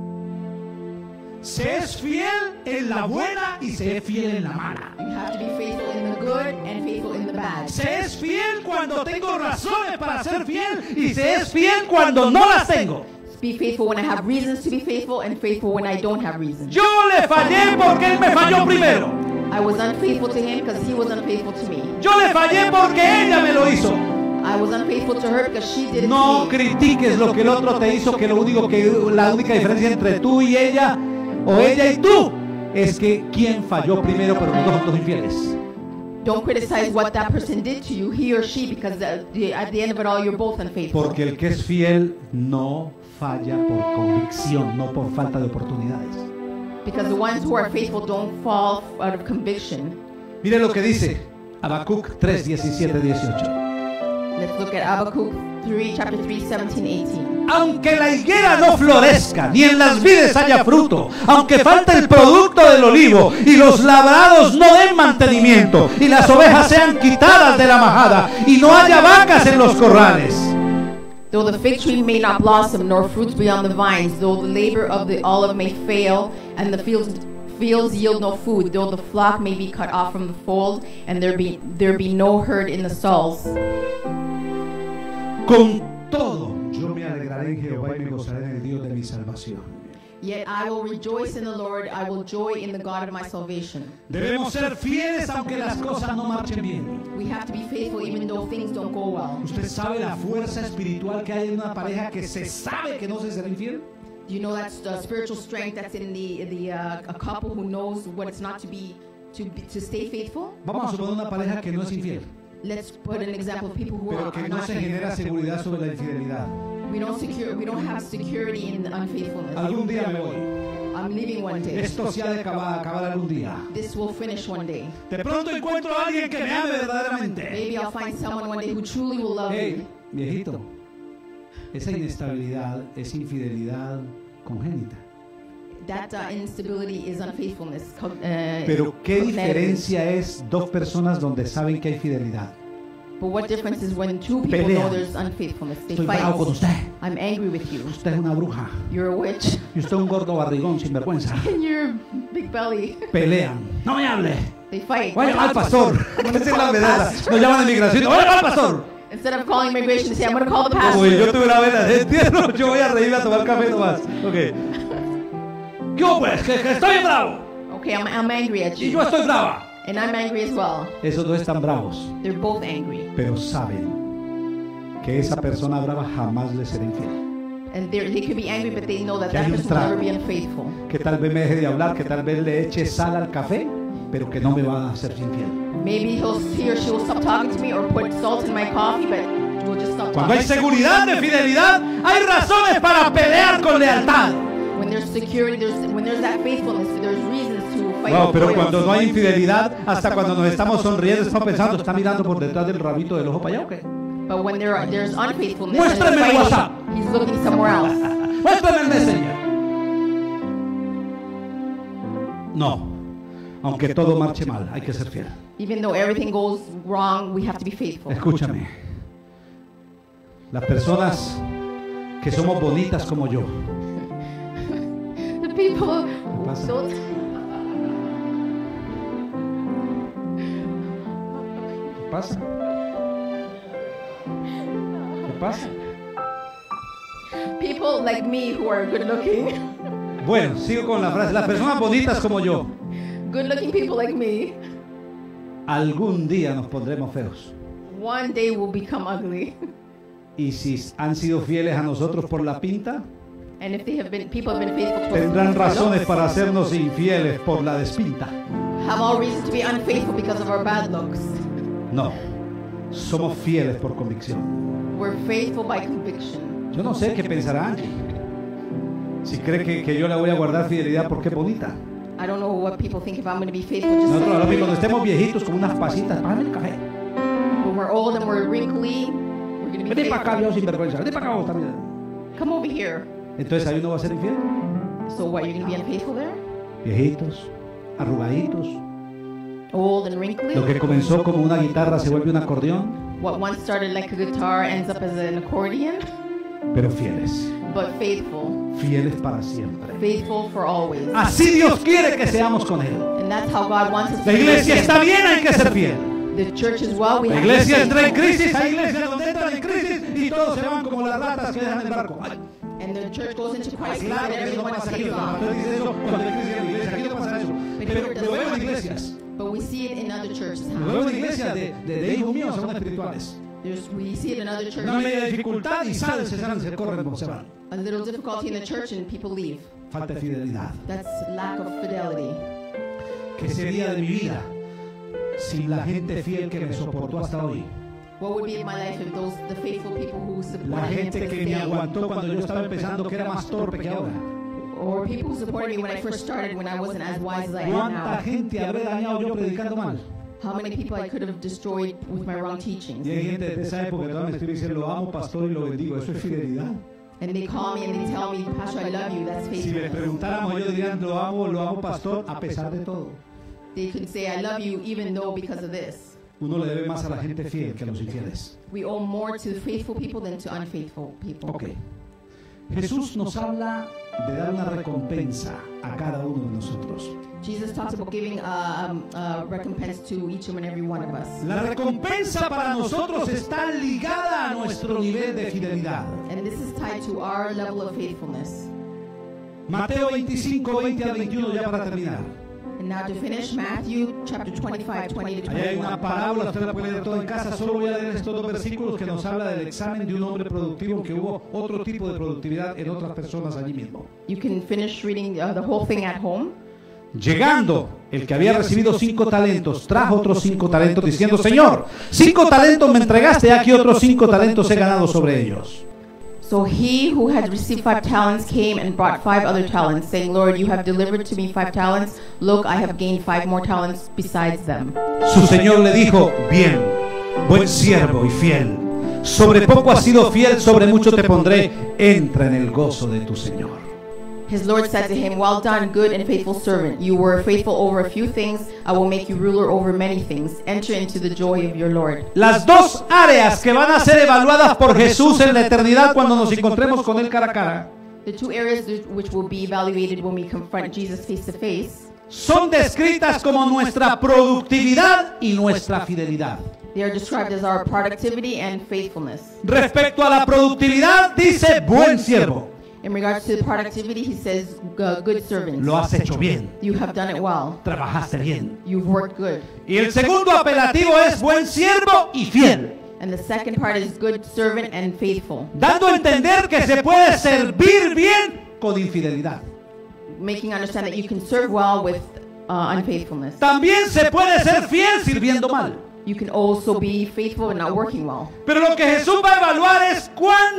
Speaker 2: Se es fiel en la buena y se es fiel en la mala.
Speaker 1: You have to be faithful in the good and faithful in the bad.
Speaker 2: Se es fiel cuando tengo razones para ser fiel y se es fiel cuando no las tengo.
Speaker 1: Be faithful when I have reasons to be faithful and faithful when I don't have reasons.
Speaker 2: Yo le fallé porque él me falló primero.
Speaker 1: I was unfaithful to him because he was unfaithful to me.
Speaker 2: Yo le fallé porque ella me lo hizo.
Speaker 1: I was unfaithful to her because she did it
Speaker 2: No
Speaker 1: to me.
Speaker 2: critiques lo que el otro te hizo, que la única diferencia entre tú y ella, o ella y tú, es que quién falló primero, pero los dos son dos infieles.
Speaker 1: Don't criticize what that person did to you, he or she, because at the end of it all, you're both unfaithful.
Speaker 2: Porque el que es fiel no falla por convicción, no por falta de oportunidades.
Speaker 1: Because the ones who are faithful don't fall out of conviction.
Speaker 2: Mire lo que dice Habacuc 3, 17, 18.
Speaker 1: Let's look at Habakkuk 3, chapter 3, 17, 18.
Speaker 2: Aunque la higuera no florezca, ni en las vides haya fruto, aunque falte el producto del olivo, y los labrados no den mantenimiento, y las ovejas sean quitadas de la majada, y no haya vacas en los corrales.
Speaker 1: Though the fig tree may not blossom, nor fruits be on the vines, though the labor of the olive may fail, and the fields yield no food, though the flock may be cut off from the fold, and there be no herd in the stalls.
Speaker 2: Con todo, yo me alegraré en Jehová y me gozaré en el Dios de mi salvación.
Speaker 1: Yet I will rejoice in the Lord, I will joy in the God of my salvation.
Speaker 2: Debemos ser fieles aunque las cosas no marchen bien.
Speaker 1: We have to be faithful even though things don't go well.
Speaker 2: ¿Usted sabe la fuerza espiritual que hay en una pareja que se sabe que no se será infiel?
Speaker 1: Do you know that's the spiritual strength that's in a couple who knows what it's not to stay faithful?
Speaker 2: Vamos a suponer una pareja que no es infiel,
Speaker 1: Let's put an example of people who
Speaker 2: pero
Speaker 1: are
Speaker 2: que no
Speaker 1: not
Speaker 2: se genera
Speaker 1: faithful.
Speaker 2: seguridad sobre la infidelidad.
Speaker 1: We don't have security in unfaithfulness.
Speaker 2: Algún día me voy.
Speaker 1: I'm leaving one day.
Speaker 2: Esto se ha de acabar algún día.
Speaker 1: This will finish one day.
Speaker 2: De pronto encuentro a alguien que me ame verdaderamente.
Speaker 1: Maybe I'll find someone one day who truly will love me.
Speaker 2: Hey, viejito, esa inestabilidad es infidelidad congénita.
Speaker 1: That instability is unfaithfulness.
Speaker 2: Pero ¿qué diferencia es dos personas donde saben que hay fidelidad?
Speaker 1: But what difference is when two people
Speaker 2: Pelean.
Speaker 1: know there's unfaithfulness? They
Speaker 2: Estoy
Speaker 1: fight.
Speaker 2: bravo con usted.
Speaker 1: I'm angry with you.
Speaker 2: Usted es una bruja.
Speaker 1: You're a witch.
Speaker 2: Y usted es un gordo barrigón sin vergüenza.
Speaker 1: And you're big belly.
Speaker 2: Pelean. No me hable.
Speaker 1: They fight.
Speaker 2: Voy a llamar al pastor. Esa es la medalla. Nos llaman de inmigración. Voy a llamar al pastor.
Speaker 1: Instead of calling immigration, say I'm going to call the
Speaker 2: Como
Speaker 1: pastor.
Speaker 2: yo tuve una vela de entierro, yo voy a reírme a tomar café nomás. Ok. ¿Qué pues? Que estoy bravo.
Speaker 1: Okay, I'm angry at
Speaker 2: Y
Speaker 1: you.
Speaker 2: yo estoy brava.
Speaker 1: And I'm angry as well.
Speaker 2: Esos dos están bravos,
Speaker 1: They're both angry.
Speaker 2: pero saben que esa persona brava jamás les será infiel.
Speaker 1: And they could be angry, but they know that
Speaker 2: Que hay
Speaker 1: that
Speaker 2: un
Speaker 1: person will
Speaker 2: trato.
Speaker 1: never be unfaithful.
Speaker 2: Que tal vez me deje de hablar, que tal vez le eche sal al café, pero que no me va a hacer infiel.
Speaker 1: Maybe he or she will stop talking to me or put salt in my coffee, but we'll just stop
Speaker 2: Cuando hay
Speaker 1: talking.
Speaker 2: seguridad de fidelidad, hay razones para pelear con lealtad.
Speaker 1: When there's security, when there's that faithfulness, there's reasons to fight.
Speaker 2: No, pero
Speaker 1: with
Speaker 2: cuando
Speaker 1: loyalty.
Speaker 2: no hay infidelidad, hasta cuando nos estamos sonriendo, estamos pensando, ¿está mirando por detrás del rabito del ojo para allá o qué?
Speaker 1: But when there's unfaithfulness,
Speaker 2: Muéstrame
Speaker 1: and
Speaker 2: el
Speaker 1: fighting,
Speaker 2: WhatsApp.
Speaker 1: he's looking somewhere else.
Speaker 2: Muéstrame el Messenger. No, aunque todo marche mal, hay que ser fiel.
Speaker 1: Even though everything goes wrong, we have to be faithful.
Speaker 2: Escúchame. Las personas que somos bonitas como yo,
Speaker 1: The people
Speaker 2: pasa?
Speaker 1: who don't.
Speaker 2: ¿qué pasa? ¿Qué pasa?
Speaker 1: People like me who are good looking.
Speaker 2: Bueno, sigo con la frase. Las personas bonitas como yo,
Speaker 1: Good looking people like me,
Speaker 2: algún día nos pondremos feos.
Speaker 1: one day will become ugly.
Speaker 2: Y si han sido fieles a nosotros por la pinta,
Speaker 1: And if people have been faithful to us,
Speaker 2: tendrán razones para hacernos infieles por la despinta.
Speaker 1: have all reason to be unfaithful because of our bad looks.
Speaker 2: No, somos fieles por convicción.
Speaker 1: We're faithful by conviction.
Speaker 2: Yo no sé qué pensará Angie. Si cree que yo le voy a guardar fidelidad porque es bonita.
Speaker 1: I don't know what people think if I'm going to be faithful. Just
Speaker 2: Nosotros hablamos que cuando
Speaker 1: saying,
Speaker 2: estemos viejitos con unas pasitas, págame el café.
Speaker 1: when we're old and we're wrinkly, we're going to be
Speaker 2: Vete para acá,
Speaker 1: faithful.
Speaker 2: Dios sinvergüenza. Vete para acá vos también.
Speaker 1: Come over here.
Speaker 2: Entonces ahí uno va a ser infiel.
Speaker 1: So what, you're going to be unfaithful there?
Speaker 2: Viejitos, arrugaditos.
Speaker 1: Old and wrinkly?
Speaker 2: Lo que comenzó como una guitarra se vuelve un acordeón,
Speaker 1: What once started like a guitar ends up as an accordion,
Speaker 2: pero fieles.
Speaker 1: but faithful.
Speaker 2: Fieles para siempre.
Speaker 1: Faithful for always.
Speaker 2: Así Dios quiere que seamos con Él.
Speaker 1: And that's how God wants us to
Speaker 2: La
Speaker 1: be.
Speaker 2: iglesia está bien, hay que ser fiel.
Speaker 1: The church as well. We
Speaker 2: La
Speaker 1: have to
Speaker 2: iglesia
Speaker 1: be
Speaker 2: entra en
Speaker 1: faithful.
Speaker 2: crisis, hay iglesias donde entran en crisis y todos se van como las ratas que dejan el barco. Ay,
Speaker 1: And the church goes into crisis
Speaker 2: claro
Speaker 1: and
Speaker 2: que eso no
Speaker 1: everyone
Speaker 2: pasa aquí.
Speaker 1: stays
Speaker 2: Los
Speaker 1: on.
Speaker 2: pastores dicen eso cuando hay crisis en la iglesia. Aquí no pasa eso. Pero lo veo en iglesias.
Speaker 1: But we see it in other churches.
Speaker 2: Lo veo en iglesias de hijos míos, son espirituales.
Speaker 1: We see it in other churches.
Speaker 2: Una media dificultad y salen, se corren, se van.
Speaker 1: A little difficulty in the church and people leave.
Speaker 2: Falta de fidelidad.
Speaker 1: That's lack of fidelity.
Speaker 2: ¿Qué sería de mi vida sin la gente fiel que me soportó hasta hoy?
Speaker 1: What would be in my life if the faithful people who
Speaker 2: La
Speaker 1: supported me
Speaker 2: gente
Speaker 1: to
Speaker 2: que
Speaker 1: this
Speaker 2: me
Speaker 1: day,
Speaker 2: aguantó cuando yo estaba empezando, que era más torpe que ahora.
Speaker 1: or people who supported me when I first started, when I wasn't as wise as I am
Speaker 2: ¿Cuánta
Speaker 1: now?
Speaker 2: gente habré dañado yo predicando mal?
Speaker 1: How many people I could have destroyed with my wrong teachings?
Speaker 2: Y hay gente de esa época que todavía me estoy diciendo, lo amo, pastor, y lo bendigo. Eso es fidelidad.
Speaker 1: And they call me and they tell me, Pastor, I love you. That's
Speaker 2: Si me
Speaker 1: faithfulness.
Speaker 2: preguntáramos, ellos dirían, lo amo, pastor, a pesar de todo.
Speaker 1: They could say, I love you even though because of this.
Speaker 2: Uno le debe más a la gente fiel que a los infieles.
Speaker 1: We owe more to faithful people than to unfaithful people.
Speaker 2: Ok. Jesús nos habla de dar una recompensa a cada uno de nosotros.
Speaker 1: Jesus talks about giving a recompense to each and every one of us.
Speaker 2: La recompensa para nosotros está ligada a nuestro nivel de fidelidad.
Speaker 1: And this is tied to our level of faithfulness.
Speaker 2: Mateo 25, 20 a 21, ya para terminar.
Speaker 1: And now to finish, Matthew chapter 25, 20 to
Speaker 2: Ahí hay una
Speaker 1: 21.
Speaker 2: parábola, usted la puede leer toda en casa. Solo voy a leer estos dos versículos que nos habla del examen de un hombre productivo, que hubo otro tipo de productividad en otras personas allí mismo.
Speaker 1: You can finish reading the whole thing at home.
Speaker 2: Llegando el que había recibido 5 talentos, trajo otros 5 talentos diciendo, Señor, 5 talentos me entregaste, aquí otros 5 talentos he ganado sobre ellos.
Speaker 1: So he who had received 5 talents came and brought 5 other talents, saying, Lord, you have delivered to me 5 talents. Look, I have gained 5 more talents besides them.
Speaker 2: Su señor le dijo, bien, buen siervo y fiel. Sobre poco has sido fiel, sobre mucho te pondré. Entra en el gozo de tu señor.
Speaker 1: His Lord said to him, well done, good and faithful servant. You were faithful over a few things. I will make you ruler over many things. Enter into the joy of your Lord.
Speaker 2: Las dos áreas que van a ser evaluadas por Jesús en la eternidad cuando nos encontremos con él cara a cara
Speaker 1: The 2 areas which will be evaluated when we confront Jesus face to face,
Speaker 2: son descritas como nuestra productividad y nuestra fidelidad.
Speaker 1: they are described as our productivity and faithfulness.
Speaker 2: Respecto a la productividad, dice buen siervo.
Speaker 1: In regards to the productivity, he says, good servant.
Speaker 2: Lo has hecho bien,
Speaker 1: You have done it well.
Speaker 2: trabajaste bien.
Speaker 1: You've worked good.
Speaker 2: Y el segundo apelativo es buen siervo y fiel,
Speaker 1: And the second part is good servant and faithful,
Speaker 2: dando a entender que se puede servir bien con infidelidad.
Speaker 1: making understand that you can serve well with unfaithfulness.
Speaker 2: También se puede ser fiel sirviendo mal.
Speaker 1: You can also be faithful and not working well.
Speaker 2: Pero lo que Jesús va a evaluar es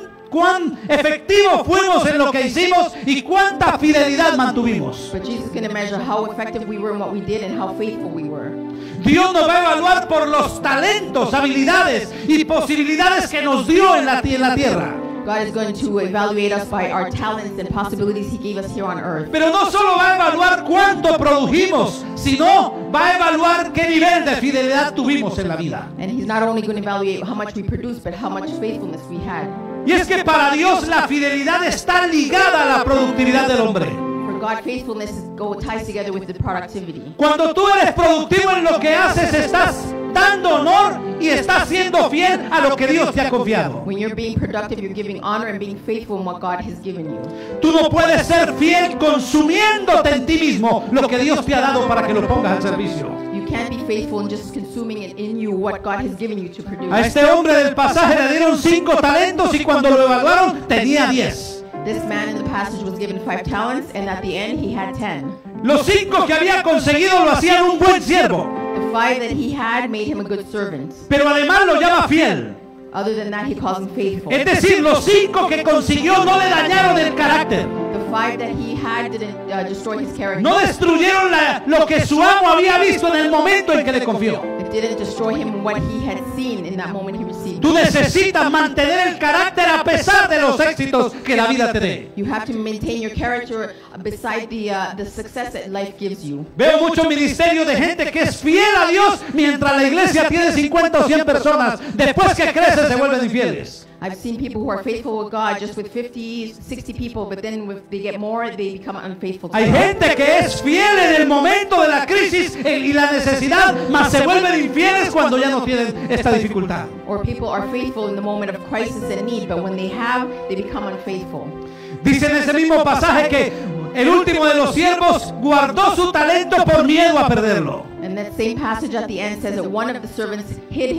Speaker 2: cuán efectivos fuimos en lo que hicimos y cuánta fidelidad mantuvimos.
Speaker 1: But Jesus is going to measure how effective we were in what we did and how faithful we were.
Speaker 2: Dios nos va a evaluar por los talentos, habilidades y posibilidades que nos dio en la tierra.
Speaker 1: God is going to evaluate us by our talents and possibilities He gave us here on earth.
Speaker 2: Pero no solo va a evaluar cuánto produjimos, sino va a evaluar qué nivel de fidelidad tuvimos en la vida.
Speaker 1: And He's not only going to evaluate how much we produced, but how much faithfulness we had.
Speaker 2: Y es que para Dios la fidelidad está ligada a la productividad del hombre.
Speaker 1: For God, faithfulness ties together with the productivity.
Speaker 2: Cuando tú eres productivo en lo que haces, estás dando honor y estás siendo fiel a lo que Dios te ha confiado.
Speaker 1: When you're being productive, you're giving honor and being faithful in what God has given you.
Speaker 2: Tú no puedes ser fiel consumiéndote en ti mismo lo que Dios te ha dado para que lo pongas al servicio.
Speaker 1: You can't be faithful in just consuming it in you what God has given you to produce.
Speaker 2: A este hombre del pasaje le dieron 5 talentos y cuando lo evaluaron tenía 10.
Speaker 1: This man in the passage was given 5 talents, and at the end he had 10.
Speaker 2: Los 5 que había conseguido lo hacían un buen siervo,
Speaker 1: The 5 that he had made him a good servant.
Speaker 2: pero además lo llama fiel.
Speaker 1: Other than that, he calls him faithful.
Speaker 2: Es decir, los 5 que consiguió no le dañaron el carácter,
Speaker 1: The 5 that he had didn't destroy his character.
Speaker 2: no destruyeron lo que su amo había visto en el momento en que le confió.
Speaker 1: It didn't destroy him what he had seen in that moment he received.
Speaker 2: Tú necesitas mantener el carácter a pesar de los éxitos que la vida te dé.
Speaker 1: You have to maintain your character beside the success that life gives you.
Speaker 2: Veo mucho ministerio de gente que es fiel a Dios mientras la iglesia tiene 50 o 100 personas. Después que crece se vuelven infieles.
Speaker 1: I've seen people who are faithful with God just with 50, 60 people, but then if they get more, they become unfaithful to
Speaker 2: Hay
Speaker 1: God.
Speaker 2: gente que es fiel en el momento de la crisis y la necesidad, mas se vuelven infieles cuando ya no tienen esta dificultad.
Speaker 1: Or people are faithful in the moment of crisis and need, but when they have, they become unfaithful.
Speaker 2: Dice en ese mismo pasaje que el último de los siervos guardó su talento por miedo a perderlo.
Speaker 1: And that same passage at the end says that one of the servants hid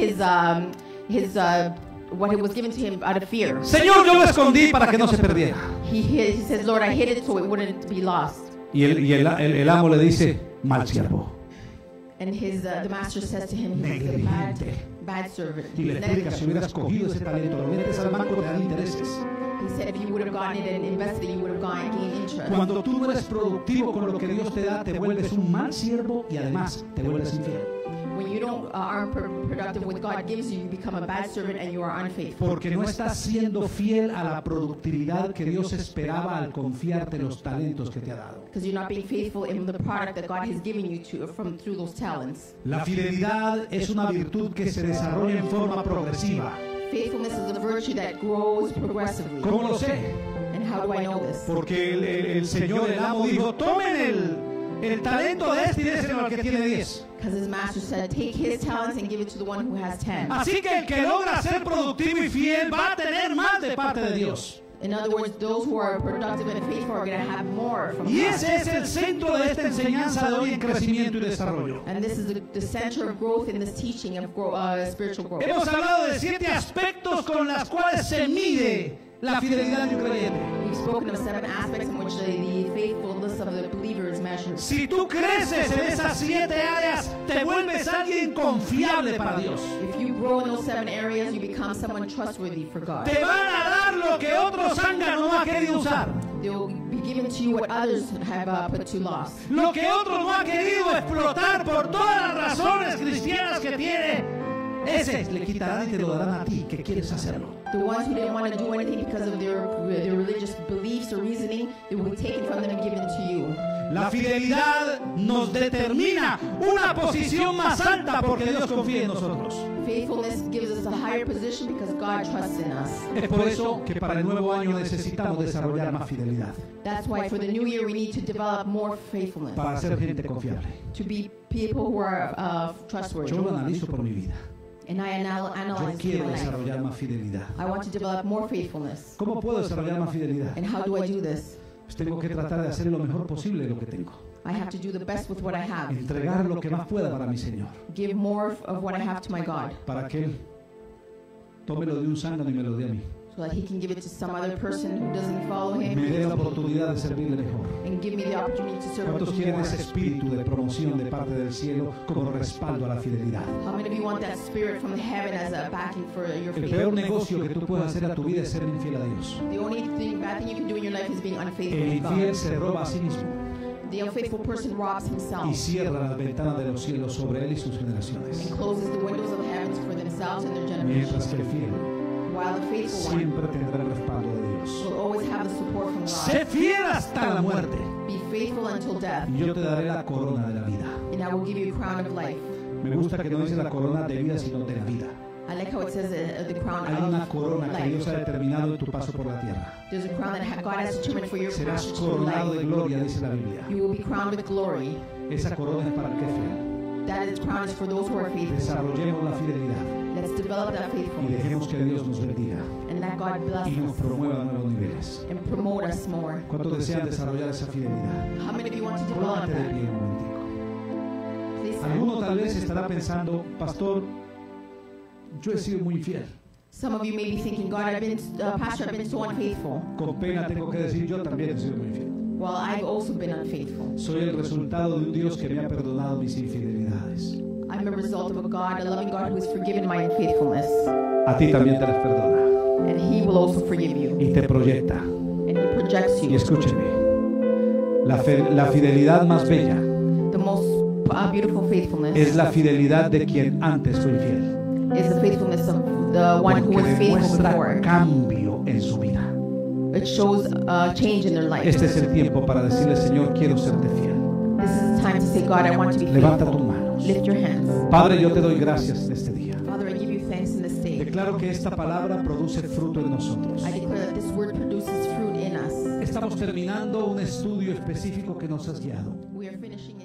Speaker 1: what was given to him out of fear.
Speaker 2: Señor, yo lo escondí para que no se perdiera.
Speaker 1: He says, Lord, I hid it so it wouldn't be lost.
Speaker 2: Y el amo le dice, mal siervo.
Speaker 1: And the master says to him, he's a bad servant.
Speaker 2: Y le explica, si hubieras cogido ese talento, lo metes al banco, te dan intereses.
Speaker 1: He said, if you would have gotten it and invested it, you would have gained interest.
Speaker 2: Cuando tú no eres productivo con lo que Dios te da, te vuelves un mal siervo y además te vuelves infiel.
Speaker 1: When you aren't productive with God gives you, you become a bad servant and you are unfaithful.
Speaker 2: Porque no estás siendo fiel a la productividad que Dios esperaba al confiarte los talentos que te ha dado.
Speaker 1: Because you're not being faithful in the product that God has given you through those talents.
Speaker 2: La fidelidad es una virtud que se desarrolla en forma progresiva.
Speaker 1: Faithfulness is a virtue that grows progressively.
Speaker 2: ¿Cómo lo sé?
Speaker 1: And how do I know this?
Speaker 2: Porque el Señor, el amo, dijo, tomen el talento de este y déselo al que tiene 10.
Speaker 1: Because his master said, take his talents and give it to the one who has 10.
Speaker 2: Así que el que logra ser productivo y fiel va a tener más de parte de Dios.
Speaker 1: In other words, those who are productive and faithful are going to have more from
Speaker 2: Y
Speaker 1: God.
Speaker 2: ese es el centro de esta enseñanza de hoy en crecimiento y desarrollo.
Speaker 1: And this is the center of growth in this teaching of spiritual growth.
Speaker 2: Hemos hablado de 7 aspectos con los cuales se mide la fidelidad de un creyente.
Speaker 1: We've spoken of 7 aspects in which the faithfulness of the believer is measured.
Speaker 2: Si tú creces en esas 7 áreas, te vuelves alguien confiable para Dios.
Speaker 1: If you grow in those 7 areas, you become someone trustworthy for God.
Speaker 2: Te van a dar lo que otros han no ha querido usar.
Speaker 1: They will be given to you what others have put to loss.
Speaker 2: Lo que otro no ha querido explotar por todas las razones cristianas que tiene, ese le quitarán y te lo darán a ti que quieres hacerlo.
Speaker 1: The ones who didn't want to do anything because of their religious beliefs or reasoning, they will be taken from them and given to you.
Speaker 2: La fidelidad nos determina una posición más alta porque Dios confía en nosotros.
Speaker 1: Faithfulness gives us a higher position because God trusts in us.
Speaker 2: Es por eso que para el nuevo año necesitamos desarrollar más fidelidad.
Speaker 1: That's why for the new year we need to develop more faithfulness.
Speaker 2: Para ser gente confiable.
Speaker 1: To be people who are trustworthy.
Speaker 2: Yo lo analizo por mi vida.
Speaker 1: And I analyze
Speaker 2: Yo quiero
Speaker 1: my life.
Speaker 2: desarrollar más fidelidad.
Speaker 1: I want to develop more faithfulness.
Speaker 2: ¿Cómo puedo desarrollar más fidelidad?
Speaker 1: And how do I do this?
Speaker 2: Pues tengo que tratar de hacer lo mejor posible lo que tengo.
Speaker 1: I have to do the best with what I have.
Speaker 2: Entregar lo que más pueda para mi Señor.
Speaker 1: Give more of what I have to my God.
Speaker 2: Para que Él tome lo de un zángano y me lo dé a mí.
Speaker 1: So that He can give it to some other person who doesn't follow Him.
Speaker 2: Me dé la oportunidad de servirle mejor.
Speaker 1: And give me the opportunity to serve
Speaker 2: ¿Cuántos
Speaker 1: Him
Speaker 2: quieren
Speaker 1: more.
Speaker 2: ese espíritu de promoción de parte del cielo como respaldo a la fidelidad?
Speaker 1: How many of you want that spirit from heaven as a backing for your
Speaker 2: El
Speaker 1: faith?
Speaker 2: peor negocio que tú puedes hacer a tu vida es ser infiel a Dios.
Speaker 1: The only bad thing you can do in your life is being unfaithful
Speaker 2: El
Speaker 1: to
Speaker 2: infiel
Speaker 1: God.
Speaker 2: se roba a sí mismo
Speaker 1: The unfaithful person robs
Speaker 2: y
Speaker 1: himself
Speaker 2: cierra las ventanas de los cielos sobre él y sus generaciones.
Speaker 1: and closes the windows of heavens for themselves and their
Speaker 2: Mientras
Speaker 1: generations.
Speaker 2: que el fiel
Speaker 1: While the faithful one
Speaker 2: siempre tendrá el respaldo de Dios.
Speaker 1: will always have the support from God.
Speaker 2: Sé fiel hasta la muerte
Speaker 1: Be faithful until death,
Speaker 2: y yo te daré la corona de la vida.
Speaker 1: and I will give you a crown of life.
Speaker 2: Me gusta que no dice la corona de vida, sino de la vida.
Speaker 1: I like how it says the crown
Speaker 2: Hay una
Speaker 1: of
Speaker 2: corona que Dios ha
Speaker 1: life.
Speaker 2: determinado en tu paso por la tierra.
Speaker 1: There's a crown that God has determined for your
Speaker 2: Serás
Speaker 1: passage through
Speaker 2: coronado de
Speaker 1: life.
Speaker 2: gloria, dice la Biblia.
Speaker 1: You will be crowned with glory.
Speaker 2: Esa corona es para el que es fiel.
Speaker 1: That is crown is for those who are faithful.
Speaker 2: Desarrollemos la fidelidad
Speaker 1: Let's develop that
Speaker 2: y
Speaker 1: faithfulness
Speaker 2: dejemos que Dios nos bendiga
Speaker 1: and let God bless
Speaker 2: y nos
Speaker 1: us
Speaker 2: promueva a nuevos niveles.
Speaker 1: and promote us more.
Speaker 2: ¿Cuántos desean desarrollar esa fidelidad?
Speaker 1: How many of you want to develop
Speaker 2: Póngate de
Speaker 1: that?
Speaker 2: pie un momentico.
Speaker 1: Please stand.
Speaker 2: Alguno tal vez estará pensando, pastor, yo he sido muy infiel.
Speaker 1: Some of you may be thinking, God, Pastor, I've been so unfaithful.
Speaker 2: Con pena tengo que decir, yo también he sido muy infiel.
Speaker 1: Well, I've also been unfaithful.
Speaker 2: Soy el resultado de un Dios que me ha perdonado mis infidelidades.
Speaker 1: I'm a result of a loving God who has forgiven my unfaithfulness.
Speaker 2: A ti también te las perdona
Speaker 1: And He will also forgive you.
Speaker 2: y te proyecta.
Speaker 1: And He projects
Speaker 2: Y
Speaker 1: you.
Speaker 2: escúcheme, la fidelidad más bella
Speaker 1: The most beautiful faithfulness
Speaker 2: es la fidelidad de quien antes fue infiel,
Speaker 1: is the faithfulness of the one who
Speaker 2: porque
Speaker 1: was faithful
Speaker 2: demuestra
Speaker 1: before.
Speaker 2: cambio en su vida.
Speaker 1: It shows change in their life.
Speaker 2: Este es el tiempo para decirle, Señor, quiero serte fiel.
Speaker 1: This is the time to say, God, I want to be
Speaker 2: Levanta tus
Speaker 1: faithful.
Speaker 2: manos.
Speaker 1: Lift your hands.
Speaker 2: Padre, yo te doy gracias de este día.
Speaker 1: Father, I give you thanks in this day.
Speaker 2: Declaro que esta palabra produce fruto en nosotros.
Speaker 1: I declare that this word produces fruit in us.
Speaker 2: Estamos terminando un estudio específico que nos has guiado.
Speaker 1: We are finishing